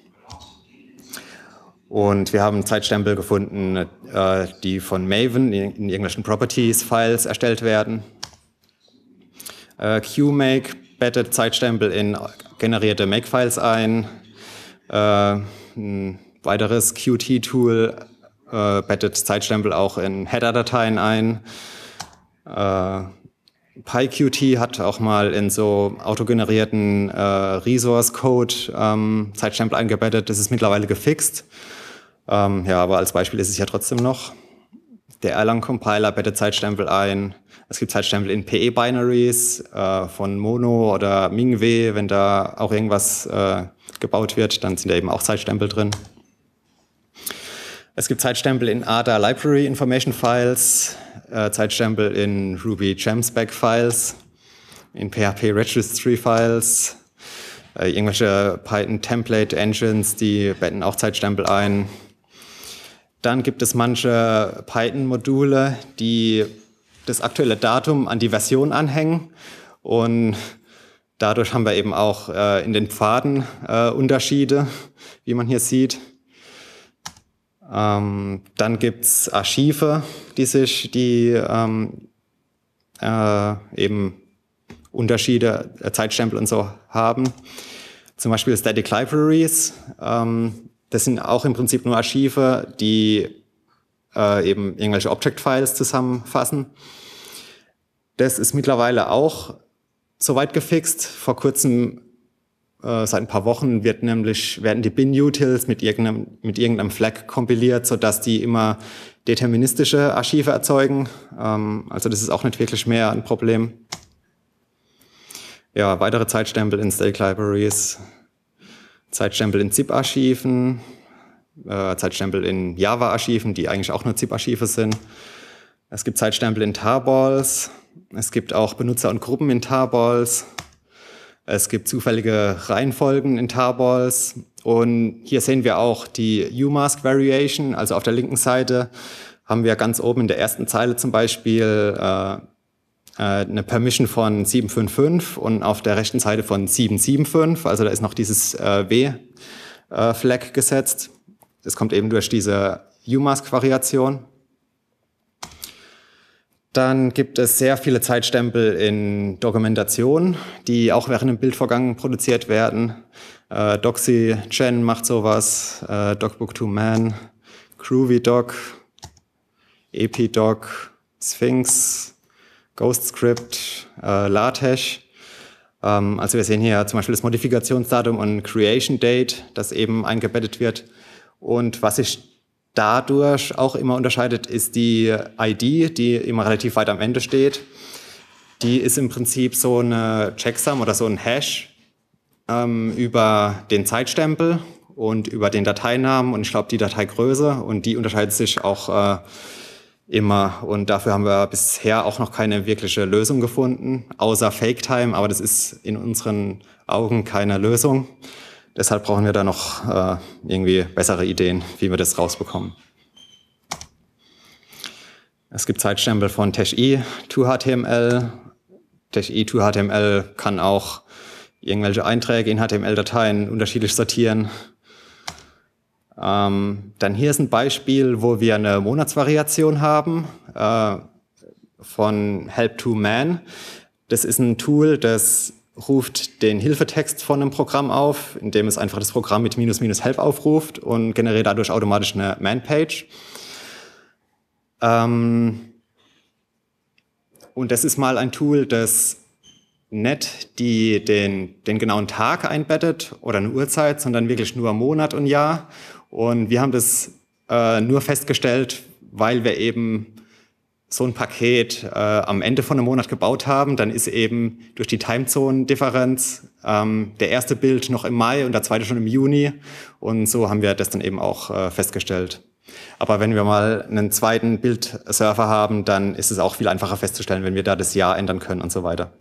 Und wir haben Zeitstempel gefunden, äh, die von Maven in, in irgendwelchen Properties-Files erstellt werden. Äh, QMake bettet Zeitstempel in generierte Make-Files ein. Äh, ein weiteres Qt-Tool äh, bettet Zeitstempel auch in Header-Dateien ein. Äh, PyQt hat auch mal in so autogenerierten äh, Resource-Code ähm, Zeitstempel eingebettet. Das ist mittlerweile gefixt. Ähm, ja, aber als Beispiel ist es ja trotzdem noch. der Erlang-Compiler bettet Zeitstempel ein. Es gibt Zeitstempel in P E-Binaries äh, von Mono oder Mingw. Wenn da auch irgendwas äh, gebaut wird, dann sind da eben auch Zeitstempel drin. Es gibt Zeitstempel in A D A Library Information Files, äh, Zeitstempel in Ruby Gemspec Files, in P H P Registry Files, äh, irgendwelche Python Template Engines, die betten auch Zeitstempel ein. Dann gibt es manche Python-Module, die das aktuelle Datum an die Version anhängen. Und dadurch haben wir eben auch äh, in den Pfaden äh, Unterschiede, wie man hier sieht. Ähm, dann gibt es Archive, die sich die ähm, äh, eben Unterschiede, äh, Zeitstempel und so haben. Zum Beispiel Static Libraries. Ähm, Das sind auch im Prinzip nur Archive, die äh, eben irgendwelche Object-Files zusammenfassen. Das ist mittlerweile auch soweit gefixt. Vor kurzem, äh, seit ein paar Wochen, wird nämlich, werden die Bin-Utils mit irgendeinem, mit irgendeinem Flag kompiliert, sodass die immer deterministische Archive erzeugen. Ähm, also das ist auch nicht wirklich mehr ein Problem. Ja, weitere Zeitstempel in Static Libraries. Zeitstempel in zip-Archiven, äh, Zeitstempel in Java-Archiven, die eigentlich auch nur zip-Archive sind. Es gibt Zeitstempel in Tarballs. Es gibt auch Benutzer und Gruppen in Tarballs. Es gibt zufällige Reihenfolgen in Tarballs. Und hier sehen wir auch die U-Mask Variation. Also auf der linken Seite haben wir ganz oben in der ersten Zeile zum Beispiel äh, eine Permission von sieben fünf fünf und auf der rechten Seite von sieben sieben fünf. Also da ist noch dieses äh, W-Flag äh, gesetzt. Das kommt eben durch diese U-Mask-Variation. Dann gibt es sehr viele Zeitstempel in Dokumentation, die auch während dem Bildvorgang produziert werden. Äh, DoxyGen macht sowas, äh, DocBook to Man, GroovyDoc, Epidoc, Sphinx, GhostScript, äh, LaTeX. Ähm, also wir sehen hier zum Beispiel das Modifikationsdatum und Creation Date, das eben eingebettet wird. Und was sich dadurch auch immer unterscheidet, ist die I D, die immer relativ weit am Ende steht. Die ist im Prinzip so eine Checksum oder so ein Hash ähm, über den Zeitstempel und über den Dateinamen und ich glaube die Dateigröße. Und die unterscheidet sich auch äh, immer. Und dafür haben wir bisher auch noch keine wirkliche Lösung gefunden, außer FakeTime. Aber das ist in unseren Augen keine Lösung. Deshalb brauchen wir da noch äh, irgendwie bessere Ideen, wie wir das rausbekommen. Es gibt Zeitstempel von TeX-I to H T M L. TeX-I to H T M L kann auch irgendwelche Einträge in H T M L-Dateien unterschiedlich sortieren. Ähm, dann hier ist ein Beispiel, wo wir eine Monatsvariation haben äh, von Help to Man. Das ist ein Tool, das ruft den Hilfetext von einem Programm auf, indem es einfach das Programm mit minus minus help aufruft und generiert dadurch automatisch eine Man-Page. Ähm, und das ist mal ein Tool, das nicht die, den, den genauen Tag einbettet oder eine Uhrzeit, sondern wirklich nur Monat und Jahr. Und wir haben das äh, nur festgestellt, weil wir eben so ein Paket äh, am Ende von einem Monat gebaut haben. Dann ist eben durch die Timezone-Differenz ähm, der erste Bild noch im Mai und der zweite schon im Juni. Und so haben wir das dann eben auch äh, festgestellt. Aber wenn wir mal einen zweiten Bildserver haben, dann ist es auch viel einfacher festzustellen, wenn wir da das Jahr ändern können und so weiter.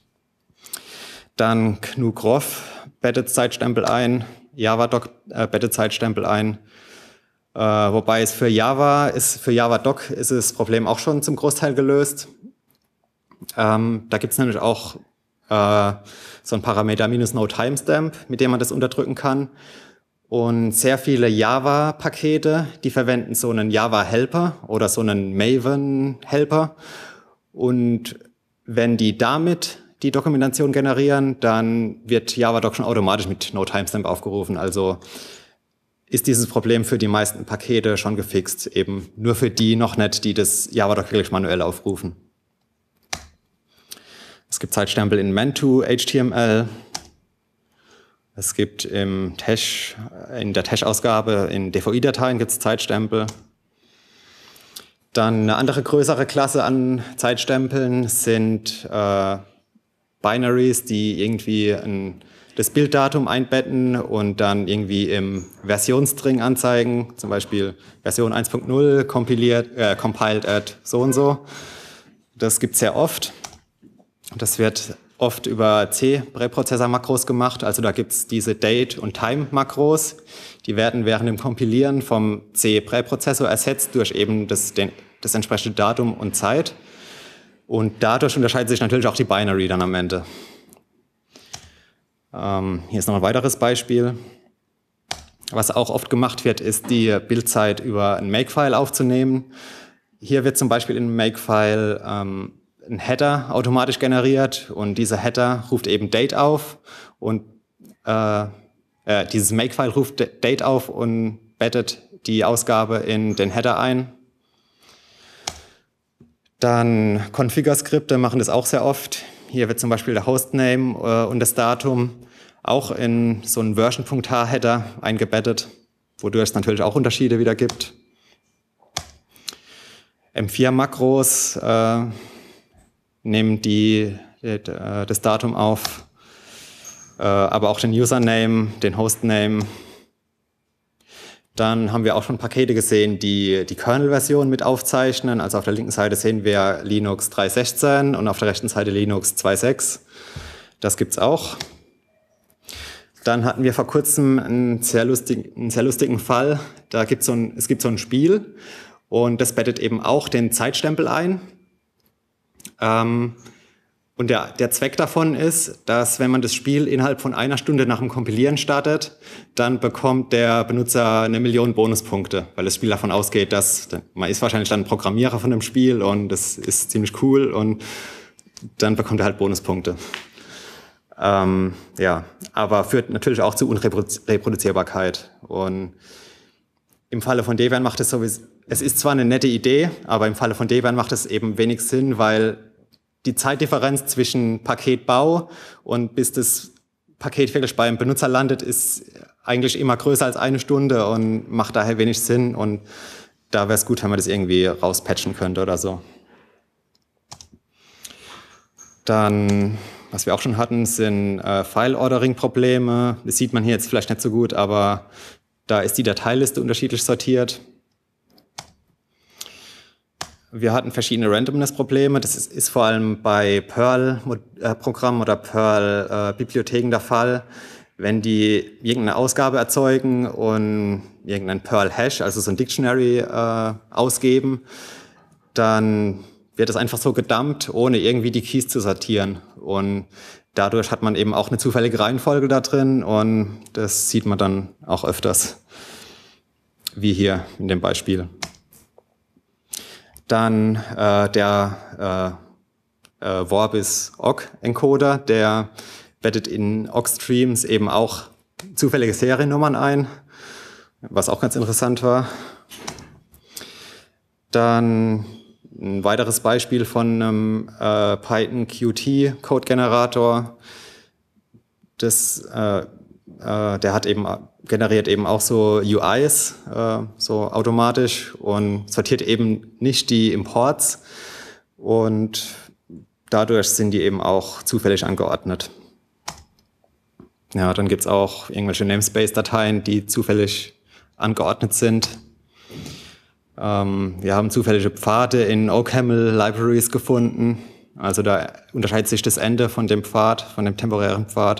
Dann G N U Groff bettet Zeitstempel ein, JavaDoc äh, bettet Zeitstempel ein. Äh, wobei es für Java ist, für JavaDoc ist das Problem auch schon zum Großteil gelöst. Ähm, da gibt es nämlich auch äh, so ein Parameter minus no timestamp, mit dem man das unterdrücken kann. Und sehr viele Java-Pakete, die verwenden so einen Java-Helper oder so einen Maven-Helper. Und wenn die damit die Dokumentation generieren, dann wird JavaDoc schon automatisch mit no timestamp aufgerufen. Also ist dieses Problem für die meisten Pakete schon gefixt. Eben nur für die noch nicht, die das JavaDoc wirklich manuell aufrufen. Es gibt Zeitstempel in Man-to H T M L. Es gibt im TeX, in der TeX-Ausgabe in D V I-Dateien gibt es Zeitstempel. Dann eine andere größere Klasse an Zeitstempeln sind äh, Binaries, die irgendwie ein, das Bilddatum einbetten und dann irgendwie im Versionsstring anzeigen, zum Beispiel Version eins Punkt null kompiliert, äh, compiled at so und so. Das gibt es sehr oft. Das wird oft über C-Präprozessor-Makros gemacht. Also da gibt es diese Date- und Time-Makros. Die werden während dem Kompilieren vom C-Präprozessor ersetzt durch eben das, den, das entsprechende Datum und Zeit. Und dadurch unterscheidet sich natürlich auch die Binary dann am Ende. Ähm, hier ist noch ein weiteres Beispiel. Was auch oft gemacht wird, ist die Bildzeit über ein Makefile aufzunehmen. Hier wird zum Beispiel in einem Makefile ähm, ein Header automatisch generiert und dieser Header ruft eben Date auf und äh, äh, dieses Makefile ruft Date auf und bettet die Ausgabe in den Header ein. Dann Configure-Skripte machen das auch sehr oft. Hier wird zum Beispiel der Hostname äh, und das Datum auch in so einen Version.h-Header eingebettet, wodurch es natürlich auch Unterschiede wieder gibt. M vier Makros äh, nehmen die, die, das Datum auf, äh, aber auch den Username, den Hostname. Dann haben wir auch schon Pakete gesehen, die die Kernel-Version mit aufzeichnen. Also auf der linken Seite sehen wir Linux drei Punkt sechzehn und auf der rechten Seite Linux zwei Punkt sechs. Das gibt's auch. Dann hatten wir vor kurzem einen sehr lustigen, einen sehr lustigen Fall. Da gibt's so ein, es gibt so ein Spiel und das bettet eben auch den Zeitstempel ein. Ähm, und der, der Zweck davon ist, dass wenn man das Spiel innerhalb von einer Stunde nach dem Kompilieren startet, dann bekommt der Benutzer eine Million Bonuspunkte, weil das Spiel davon ausgeht, dass man ist wahrscheinlich dann ein Programmierer von dem Spiel und das ist ziemlich cool und dann bekommt er halt Bonuspunkte. Ähm, ja, aber führt natürlich auch zu Unreproduzierbarkeit. Und im Falle von Debian macht es sowieso, es ist zwar eine nette Idee, aber im Falle von Debian macht es eben wenig Sinn, weil die Zeitdifferenz zwischen Paketbau und bis das Paket wirklich beim Benutzer landet, ist eigentlich immer größer als eine Stunde und macht daher wenig Sinn. Und da wäre es gut, wenn man das irgendwie rauspatchen könnte oder so. Dann, was wir auch schon hatten, sind äh, File-Ordering-Probleme. Das sieht man hier jetzt vielleicht nicht so gut, aber da ist die Dateiliste unterschiedlich sortiert. Wir hatten verschiedene Randomness-Probleme. Das ist, ist vor allem bei Perl-Programmen oder Perl-Bibliotheken der Fall. Wenn die irgendeine Ausgabe erzeugen und irgendein Perl-Hash, also so ein Dictionary, äh, ausgeben, dann wird es einfach so gedumpt, ohne irgendwie die Keys zu sortieren. Und dadurch hat man eben auch eine zufällige Reihenfolge da drin und das sieht man dann auch öfters, wie hier in dem Beispiel. Dann äh, der äh, äh, Vorbis-Ogg-Encoder, der bettet in Ogg-Streams eben auch zufällige Seriennummern ein, was auch ganz interessant war. Dann ein weiteres Beispiel von einem äh, Python Q T-Code-Generator. Das, äh, äh, der hat eben, generiert eben auch so U Is, äh, so automatisch und sortiert eben nicht die Imports und dadurch sind die eben auch zufällig angeordnet. Ja, dann gibt es auch irgendwelche Namespace-Dateien, die zufällig angeordnet sind. Ähm, wir haben zufällige Pfade in OCaml-Libraries gefunden. Also da unterscheidet sich das Ende von dem Pfad, von dem temporären Pfad.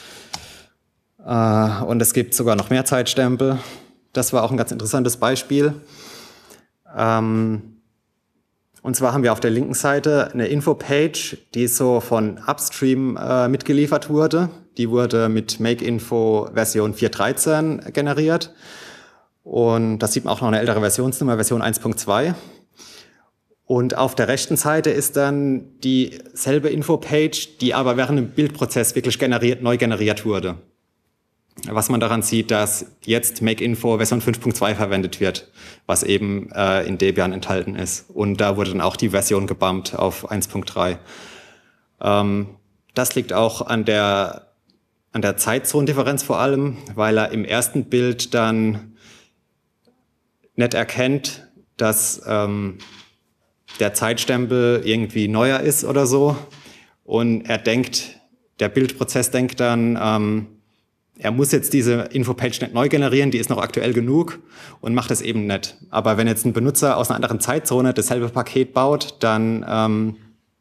Äh, und es gibt sogar noch mehr Zeitstempel. Das war auch ein ganz interessantes Beispiel. Ähm, und zwar haben wir auf der linken Seite eine Info-Page, die so von Upstream äh, mitgeliefert wurde. Die wurde mit Makeinfo Version vier Punkt dreizehn generiert. Und da sieht man auch noch eine ältere Versionsnummer, Version eins Punkt zwei. Und auf der rechten Seite ist dann dieselbe Info-Page, die aber während dem Bildprozess wirklich generiert, neu generiert wurde. Was man daran sieht, dass jetzt Makeinfo Version fünf Punkt zwei verwendet wird, was eben äh, in Debian enthalten ist. Und da wurde dann auch die Version gebumpt auf eins Punkt drei. Ähm, das liegt auch an der, an der Zeitzonendifferenz vor allem, weil er im ersten Bild dann nicht erkennt, dass, ähm, der Zeitstempel irgendwie neuer ist oder so. Und er denkt, der Bildprozess denkt dann, ähm, er muss jetzt diese Infopage nicht neu generieren, die ist noch aktuell genug und macht es eben nicht. Aber wenn jetzt ein Benutzer aus einer anderen Zeitzone dasselbe Paket baut, dann, ähm,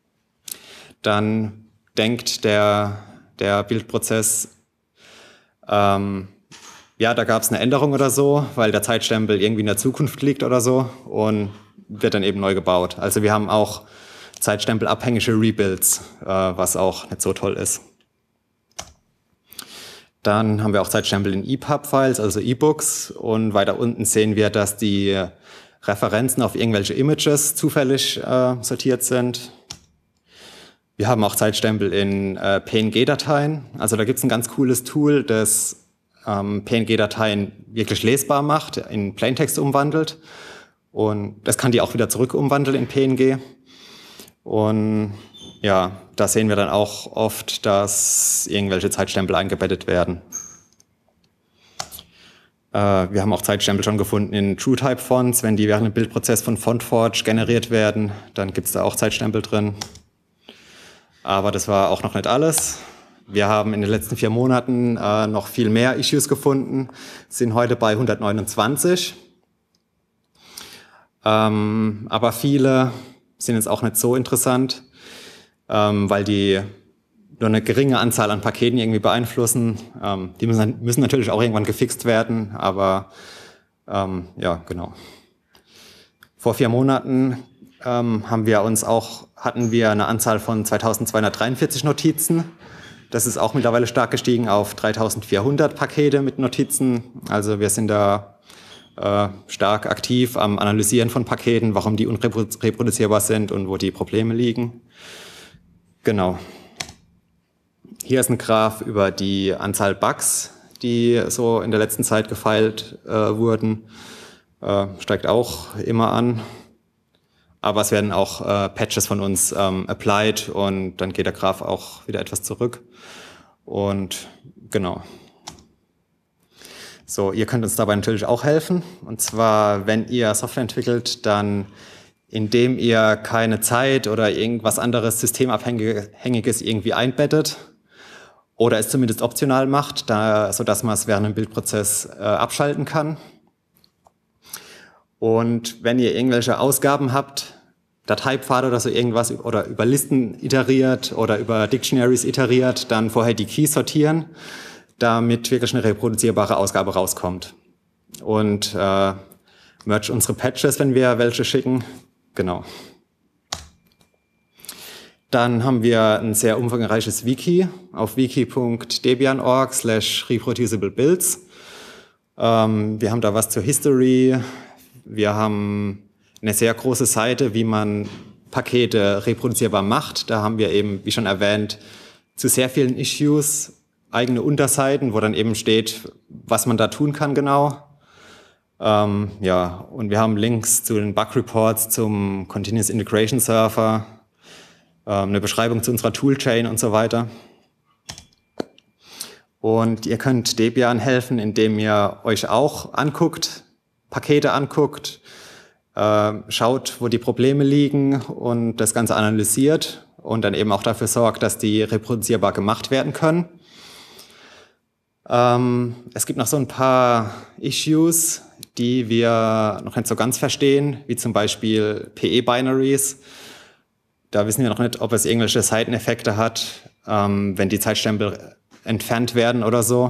dann denkt der, der Bildprozess, ähm, ja, da gab es eine Änderung oder so, weil der Zeitstempel irgendwie in der Zukunft liegt oder so und wird dann eben neu gebaut. Also wir haben auch zeitstempelabhängige Rebuilds, äh, was auch nicht so toll ist. Dann haben wir auch Zeitstempel in E P U B-Files, also E-Books. Und weiter unten sehen wir, dass die Referenzen auf irgendwelche Images zufällig äh, sortiert sind. Wir haben auch Zeitstempel in äh, P N G-Dateien. Also da gibt es ein ganz cooles Tool, das ähm, P N G-Dateien wirklich lesbar macht, in Plaintext umwandelt. Und das kann die auch wieder zurück umwandeln in P N G. Und ja, da sehen wir dann auch oft, dass irgendwelche Zeitstempel eingebettet werden. Äh, wir haben auch Zeitstempel schon gefunden in TrueType-Fonts. Wenn die während dem Bildprozess von FontForge generiert werden, dann gibt es da auch Zeitstempel drin. Aber das war auch noch nicht alles. Wir haben in den letzten vier Monaten äh, noch viel mehr Issues gefunden, sind heute bei hundertneunundzwanzig. Ähm, aber viele sind jetzt auch nicht so interessant, ähm, weil die nur eine geringe Anzahl an Paketen irgendwie beeinflussen. Ähm, die müssen, müssen natürlich auch irgendwann gefixt werden, aber ähm, ja, genau. Vor vier Monaten ähm, haben wir uns auch, hatten wir eine Anzahl von zweitausendzweihundertdreiundvierzig Notizen. Das ist auch mittlerweile stark gestiegen auf dreitausendvierhundert Pakete mit Notizen. Also wir sind da äh, stark aktiv am Analysieren von Paketen, warum die unreproduzierbar sind und wo die Probleme liegen. Genau. Hier ist ein Graph über die Anzahl Bugs, die so in der letzten Zeit gefeilt äh, wurden. Äh, steigt auch immer an. Aber es werden auch äh, Patches von uns ähm, applied und dann geht der Graph auch wieder etwas zurück. Und genau. So, ihr könnt uns dabei natürlich auch helfen. Und zwar, wenn ihr Software entwickelt, dann indem ihr keine Zeit oder irgendwas anderes Systemabhängiges irgendwie einbettet oder es zumindest optional macht, da, sodass man es während dem Bildprozess äh, abschalten kann. Und wenn ihr irgendwelche Ausgaben habt, Dateipfade oder so irgendwas oder über Listen iteriert oder über Dictionaries iteriert, dann vorher die Keys sortieren, damit wirklich eine reproduzierbare Ausgabe rauskommt. Und äh, merge unsere Patches, wenn wir welche schicken. Genau. Dann haben wir ein sehr umfangreiches Wiki auf wiki punkt debian punkt org slash reproducible builds. Ähm, wir haben da was zur History. Wir haben eine sehr große Seite, wie man Pakete reproduzierbar macht. Da haben wir eben, wie schon erwähnt, zu sehr vielen Issues eigene Unterseiten, wo dann eben steht, was man da tun kann genau. Ähm, ja, und wir haben Links zu den Bug-Reports, zum Continuous Integration Server, ähm, eine Beschreibung zu unserer Toolchain und so weiter. Und ihr könnt Debian helfen, indem ihr euch auch anguckt, Pakete anguckt, äh, schaut, wo die Probleme liegen und das Ganze analysiert und dann eben auch dafür sorgt, dass die reproduzierbar gemacht werden können. Ähm, es gibt noch so ein paar Issues, die wir noch nicht so ganz verstehen, wie zum Beispiel P E-Binaries. Da wissen wir noch nicht, ob es irgendwelche Seiteneffekte hat, ähm, wenn die Zeitstempel entfernt werden oder so.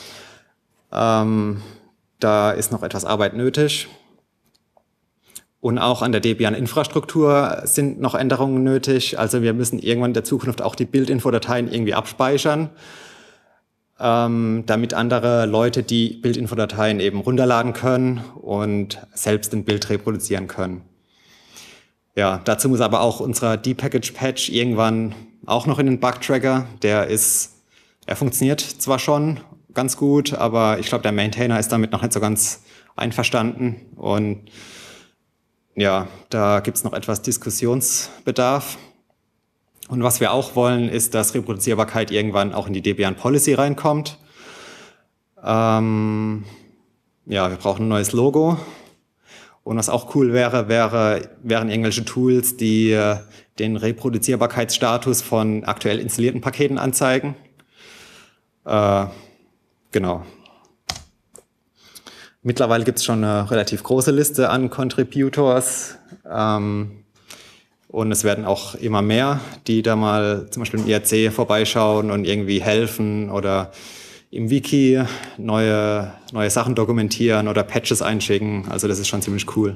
Ähm, da ist noch etwas Arbeit nötig. Und auch an der Debian-Infrastruktur sind noch Änderungen nötig. Also wir müssen irgendwann in der Zukunft auch die Bildinfodateien irgendwie abspeichern, ähm, damit andere Leute die Bildinfodateien eben runterladen können und selbst ein Bild reproduzieren können. Ja, dazu muss aber auch unser Depackage-Patch irgendwann auch noch in den Bug-Tracker. Der ist, er funktioniert zwar schon ganz gut, aber ich glaube, der Maintainer ist damit noch nicht so ganz einverstanden. Und ja, da gibt es noch etwas Diskussionsbedarf. Und was wir auch wollen, ist, dass Reproduzierbarkeit irgendwann auch in die Debian Policy reinkommt. Ähm, ja, wir brauchen ein neues Logo. Und was auch cool wäre, wäre wären irgendwelche Tools, die äh, den Reproduzierbarkeitsstatus von aktuell installierten Paketen anzeigen. Äh, genau. Mittlerweile gibt es schon eine relativ große Liste an Contributors. Ähm, und es werden auch immer mehr, die da mal zum Beispiel im I R C vorbeischauen und irgendwie helfen oder im Wiki neue, neue Sachen dokumentieren oder Patches einschicken. Also das ist schon ziemlich cool.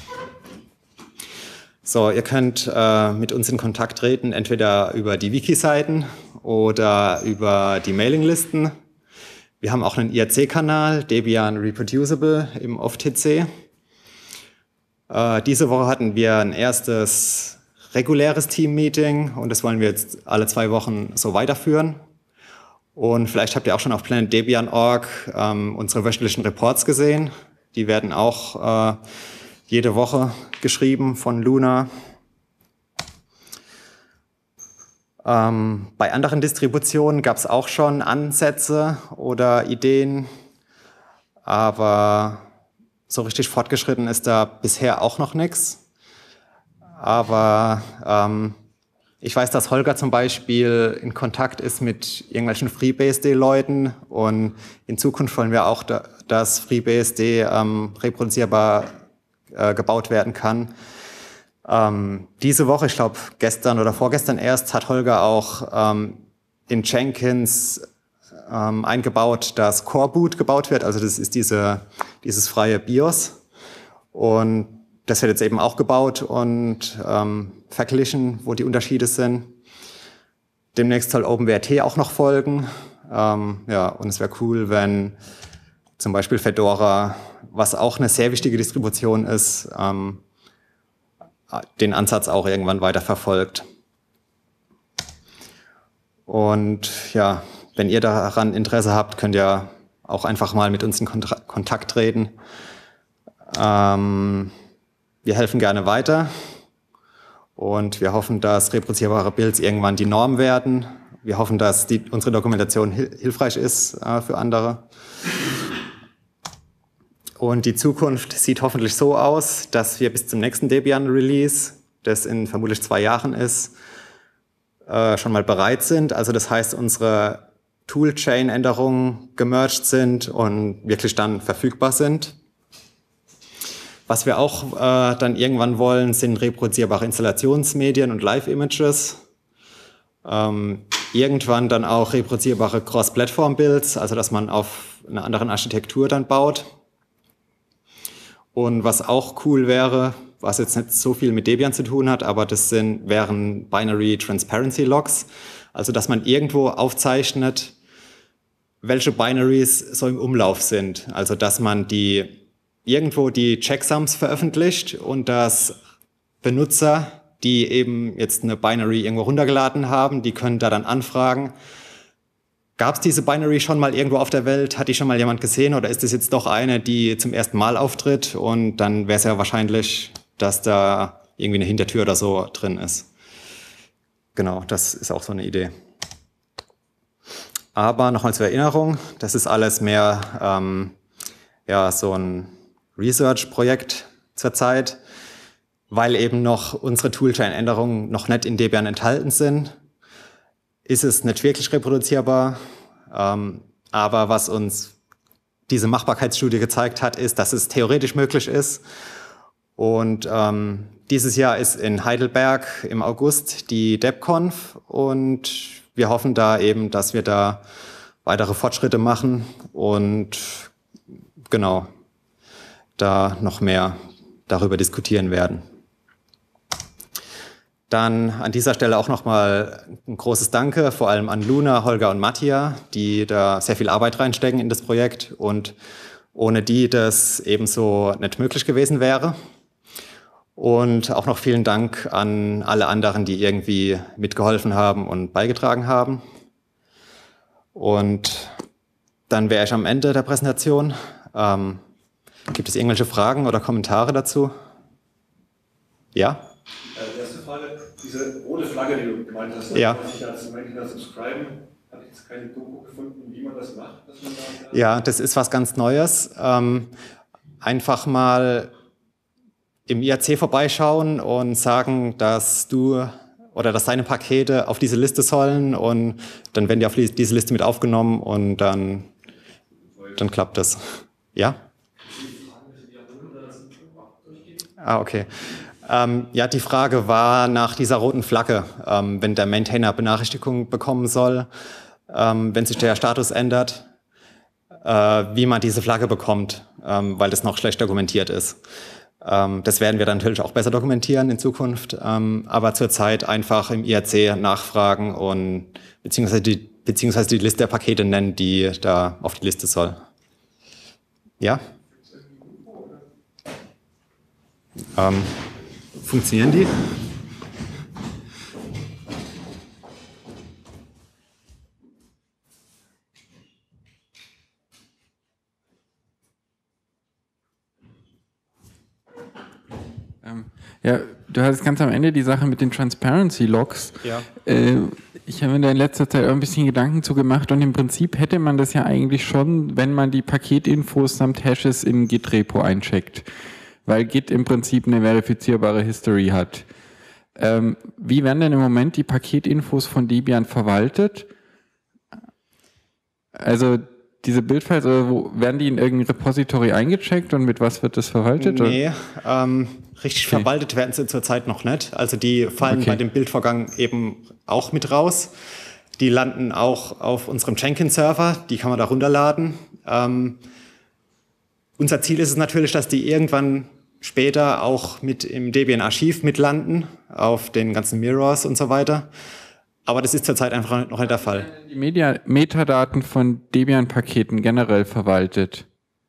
So, ihr könnt äh, mit uns in Kontakt treten, entweder über die Wiki-Seiten oder über die Mailinglisten. Wir haben auch einen I R C-Kanal, Debian Reproducible im O F T C. Äh, diese Woche hatten wir ein erstes reguläres Team-Meeting und das wollen wir jetzt alle zwei Wochen so weiterführen. Und vielleicht habt ihr auch schon auf planet debian punkt org ähm, unsere wöchentlichen Reports gesehen. Die werden auch äh, jede Woche geschrieben von Luna. Ähm, bei anderen Distributionen gab es auch schon Ansätze oder Ideen, aber so richtig fortgeschritten ist da bisher auch noch nichts. Aber ähm, ich weiß, dass Holger zum Beispiel in Kontakt ist mit irgendwelchen FreeBSD-Leuten und in Zukunft wollen wir auch, da, dass FreeBSD ähm, reproduzierbar äh, gebaut werden kann. Ähm, diese Woche, ich glaube gestern oder vorgestern erst, hat Holger auch ähm, in Jenkins ähm, eingebaut, dass Core Boot gebaut wird. Also das ist diese, dieses freie BIOS. Und das wird jetzt eben auch gebaut und ähm, verglichen, wo die Unterschiede sind. Demnächst soll OpenWrt auch noch folgen. Ähm, ja, und es wäre cool, wenn zum Beispiel Fedora, was auch eine sehr wichtige Distribution ist, ähm, den Ansatz auch irgendwann weiter verfolgt. Und ja, wenn ihr daran Interesse habt, könnt ihr auch einfach mal mit uns in Kontra- Kontakt treten. Ähm, wir helfen gerne weiter und wir hoffen, dass reproduzierbare Builds irgendwann die Norm werden. Wir hoffen, dass die, unsere Dokumentation hil- hilfreich ist äh, für andere. Und die Zukunft sieht hoffentlich so aus, dass wir bis zum nächsten Debian-Release, das in vermutlich zwei Jahren ist, äh, schon mal bereit sind. Also das heißt, unsere Toolchain-Änderungen gemerged sind und wirklich dann verfügbar sind. Was wir auch äh, dann irgendwann wollen, sind reproduzierbare Installationsmedien und Live-Images. Ähm, irgendwann dann auch reproduzierbare Cross-Platform-Builds, also dass man auf einer anderen Architektur dann baut. Und was auch cool wäre, was jetzt nicht so viel mit Debian zu tun hat, aber das sind, wären Binary Transparency Logs. Also dass man irgendwo aufzeichnet, welche Binaries so im Umlauf sind. Also dass man die irgendwo die Checksums veröffentlicht und dass Benutzer, die eben jetzt eine Binary irgendwo runtergeladen haben, die können da dann anfragen, gab es diese Binary schon mal irgendwo auf der Welt? Hat die schon mal jemand gesehen? Oder ist das jetzt doch eine, die zum ersten Mal auftritt? Und dann wäre es ja wahrscheinlich, dass da irgendwie eine Hintertür oder so drin ist. Genau, das ist auch so eine Idee. Aber nochmal zur Erinnerung, das ist alles mehr ähm, ja, so ein Research-Projekt zurzeit, weil eben noch unsere Toolchain-Änderungen noch nicht in Debian enthalten sind. Ist es nicht wirklich reproduzierbar, ähm, aber was uns diese Machbarkeitsstudie gezeigt hat, ist, dass es theoretisch möglich ist. Und ähm, dieses Jahr ist in Heidelberg im August die DebConf und wir hoffen da eben, dass wir da weitere Fortschritte machen und genau da noch mehr darüber diskutieren werden. Dann an dieser Stelle auch nochmal ein großes Danke, vor allem an Luna, Holger und Mattia, die da sehr viel Arbeit reinstecken in das Projekt und ohne die das ebenso nicht möglich gewesen wäre. Und auch noch vielen Dank an alle anderen, die irgendwie mitgeholfen haben und beigetragen haben. Und dann wäre ich am Ende der Präsentation. Ähm, gibt es irgendwelche Fragen oder Kommentare dazu? Ja? Die erste Frage, diese rote Flagge, die du gemeint hast, ja. dass ich als Maintainer subscriben, habe ich jetzt keine Doku gefunden, wie man das macht. Dass man da ja, das ist was ganz Neues. Ähm, einfach mal im I R C vorbeischauen und sagen, dass du oder dass deine Pakete auf diese Liste sollen und dann werden die auf diese Liste mit aufgenommen und dann, dann klappt das. Ja? Ah, okay. Ähm, ja, die Frage war nach dieser roten Flagge, ähm, wenn der Maintainer Benachrichtigung bekommen soll, ähm, wenn sich der Status ändert, äh, wie man diese Flagge bekommt, ähm, weil das noch schlecht dokumentiert ist. Ähm, das werden wir dann natürlich auch besser dokumentieren in Zukunft, ähm, aber zurzeit einfach im I R C nachfragen und beziehungsweise die, beziehungsweise die Liste der Pakete nennen, die da auf die Liste soll. Ja? Ähm, funktionieren die? Ähm, ja, du hattest ganz am Ende die Sache mit den Transparency Logs. Ja. Äh, ich habe mir da in letzter Zeit auch ein bisschen Gedanken zu gemacht und im Prinzip hätte man das ja eigentlich schon, wenn man die Paketinfos samt Hashes in Git-Repo eincheckt. Weil Git im Prinzip eine verifizierbare History hat. Ähm, wie werden denn im Moment die Paketinfos von Debian verwaltet? Also diese Bildfiles, oder wo, werden die in irgendein Repository eingecheckt und mit was wird das verwaltet? Nee, ähm, richtig okay. verwaltet werden sie zurzeit noch nicht. Also die fallen okay. bei dem Bildvorgang eben auch mit raus. Die landen auch auf unserem Jenkins-Server, die kann man da runterladen. Ähm, unser Ziel ist es natürlich, dass die irgendwann später auch mit im Debian-Archiv mitlanden, auf den ganzen Mirrors und so weiter. Aber das ist zurzeit einfach noch nicht der Fall. Die Media Metadaten von Debian-Paketen generell verwaltet?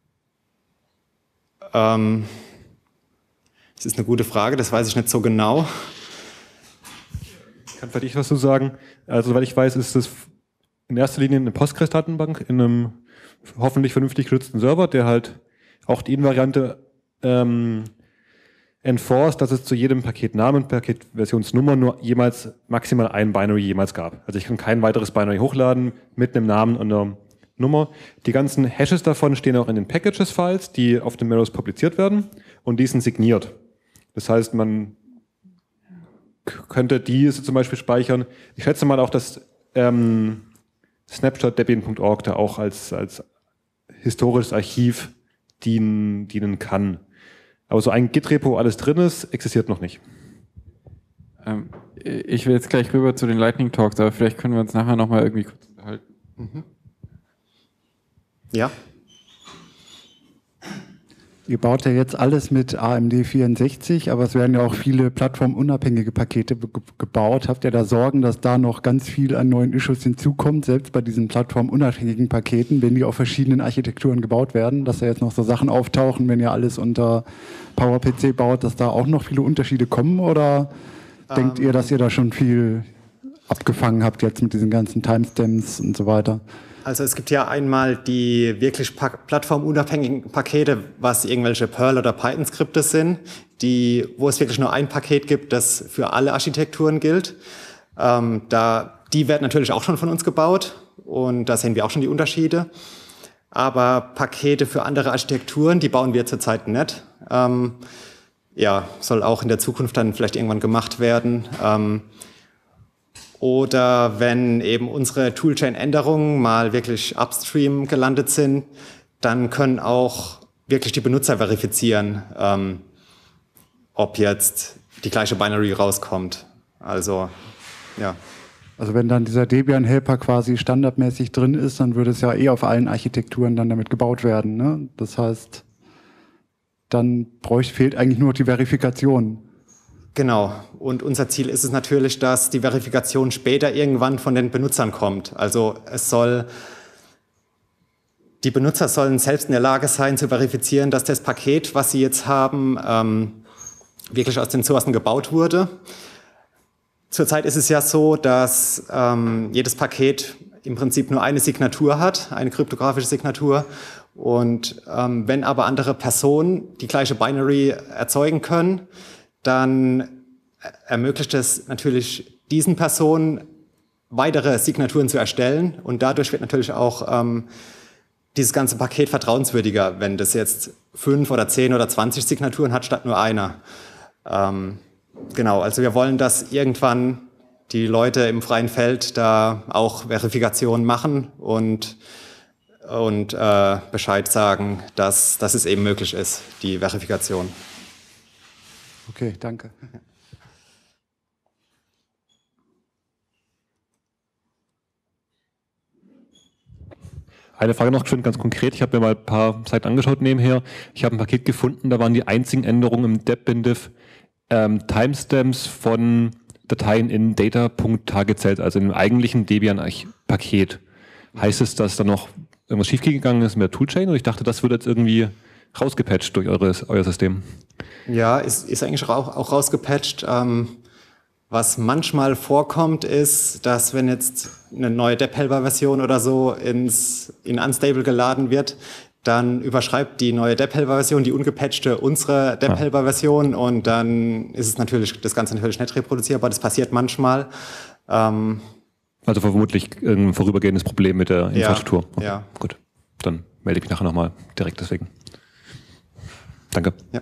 Ähm, das ist eine gute Frage, das weiß ich nicht so genau. Ich kann vielleicht ich was zu sagen. Also, soweit ich weiß, ist es in erster Linie eine Postgres-Datenbank in einem hoffentlich vernünftig geschützten Server, der halt auch die Invariante ähm, enforced, dass es zu jedem Paketnamen, Paketversionsnummer nur jemals maximal ein Binary jemals gab. Also ich kann kein weiteres Binary hochladen mit einem Namen und einer Nummer. Die ganzen Hashes davon stehen auch in den Packages-Files, die auf den Mirrors publiziert werden und die sind signiert. Das heißt, man könnte diese zum Beispiel speichern. Ich schätze mal auch, dass ähm, Snapshot Debian Punkt org da auch als, als historisches Archiv dienen, dienen kann. Aber so ein Git-Repo, alles drin ist, existiert noch nicht. Ähm, ich will jetzt gleich rüber zu den Lightning Talks, aber vielleicht können wir uns nachher nochmal irgendwie kurz unterhalten. Mhm. Ja. Ihr baut ja jetzt alles mit A M D vierundsechzig, aber es werden ja auch viele plattformunabhängige Pakete ge gebaut. Habt ihr da Sorgen, dass da noch ganz viel an neuen Issues hinzukommt, selbst bei diesen plattformunabhängigen Paketen, wenn die auf verschiedenen Architekturen gebaut werden, dass da jetzt noch so Sachen auftauchen, wenn ihr alles unter PowerPC baut, dass da auch noch viele Unterschiede kommen? Oder ähm, denkt ihr, dass ihr da schon viel abgefangen habt jetzt mit diesen ganzen Timestamps und so weiter? Also es gibt ja einmal die wirklich plattformunabhängigen Pakete, was irgendwelche Perl- oder Python-Skripte sind, die, wo es wirklich nur ein Paket gibt, das für alle Architekturen gilt. Ähm, da, die werden natürlich auch schon von uns gebaut und da sehen wir auch schon die Unterschiede. Aber Pakete für andere Architekturen, die bauen wir zurzeit nicht. Ähm, ja, soll auch in der Zukunft dann vielleicht irgendwann gemacht werden. Ähm, Oder wenn eben unsere Toolchain-Änderungen mal wirklich upstream gelandet sind, dann können auch wirklich die Benutzer verifizieren, ähm, ob jetzt die gleiche Binary rauskommt. Also, ja. Also wenn dann dieser Debian-Helper quasi standardmäßig drin ist, dann würde es ja eh auf allen Architekturen dann damit gebaut werden, ne? Das heißt, dann bräuchte, fehlt eigentlich nur die Verifikation. Genau. Und unser Ziel ist es natürlich, dass die Verifikation später irgendwann von den Benutzern kommt. Also es soll, die Benutzer sollen selbst in der Lage sein, zu verifizieren, dass das Paket, was sie jetzt haben, ähm, wirklich aus den Sourcen gebaut wurde. Zurzeit ist es ja so, dass ähm, jedes Paket im Prinzip nur eine Signatur hat, eine kryptografische Signatur. Und ähm, wenn aber andere Personen die gleiche Binary erzeugen können, dann ermöglicht es natürlich diesen Personen, weitere Signaturen zu erstellen. Und dadurch wird natürlich auch ähm, dieses ganze Paket vertrauenswürdiger, wenn das jetzt fünf oder zehn oder zwanzig Signaturen hat, statt nur einer. Ähm, genau, also wir wollen, dass irgendwann die Leute im freien Feld da auch Verifikationen machen und, und äh, Bescheid sagen, dass, dass es eben möglich ist, die Verifikation. Okay, danke. Eine Frage noch geschwind, ganz konkret. Ich habe mir mal ein paar Seiten angeschaut nebenher. Ich habe ein Paket gefunden, da waren die einzigen Änderungen im deb-bindiff ähm, Timestamps von Dateien in data.targetcells, also im eigentlichen Debian-Paket. Heißt es, dass da noch irgendwas schiefgegangen ist mit der Toolchain? Und ich dachte, das wird jetzt irgendwie rausgepatcht durch eures, euer System. Ja, ist, ist eigentlich auch, auch rausgepatcht. Ähm, was manchmal vorkommt, ist, dass wenn jetzt eine neue deb-helper-Version oder so ins, in Unstable geladen wird, dann überschreibt die neue deb-helper-Version, die ungepatchte, unsere deb-helper-Version und dann ist es natürlich, das Ganze natürlich nicht reproduzierbar. Das passiert manchmal. Ähm, also vermutlich ein vorübergehendes Problem mit der Infrastruktur. Ja, ja. Gut, dann melde ich mich nachher nochmal direkt deswegen. Danke. Ja.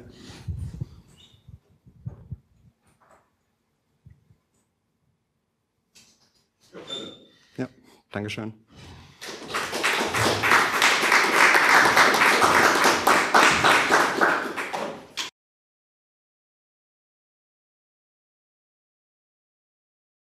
Ja, Dankeschön.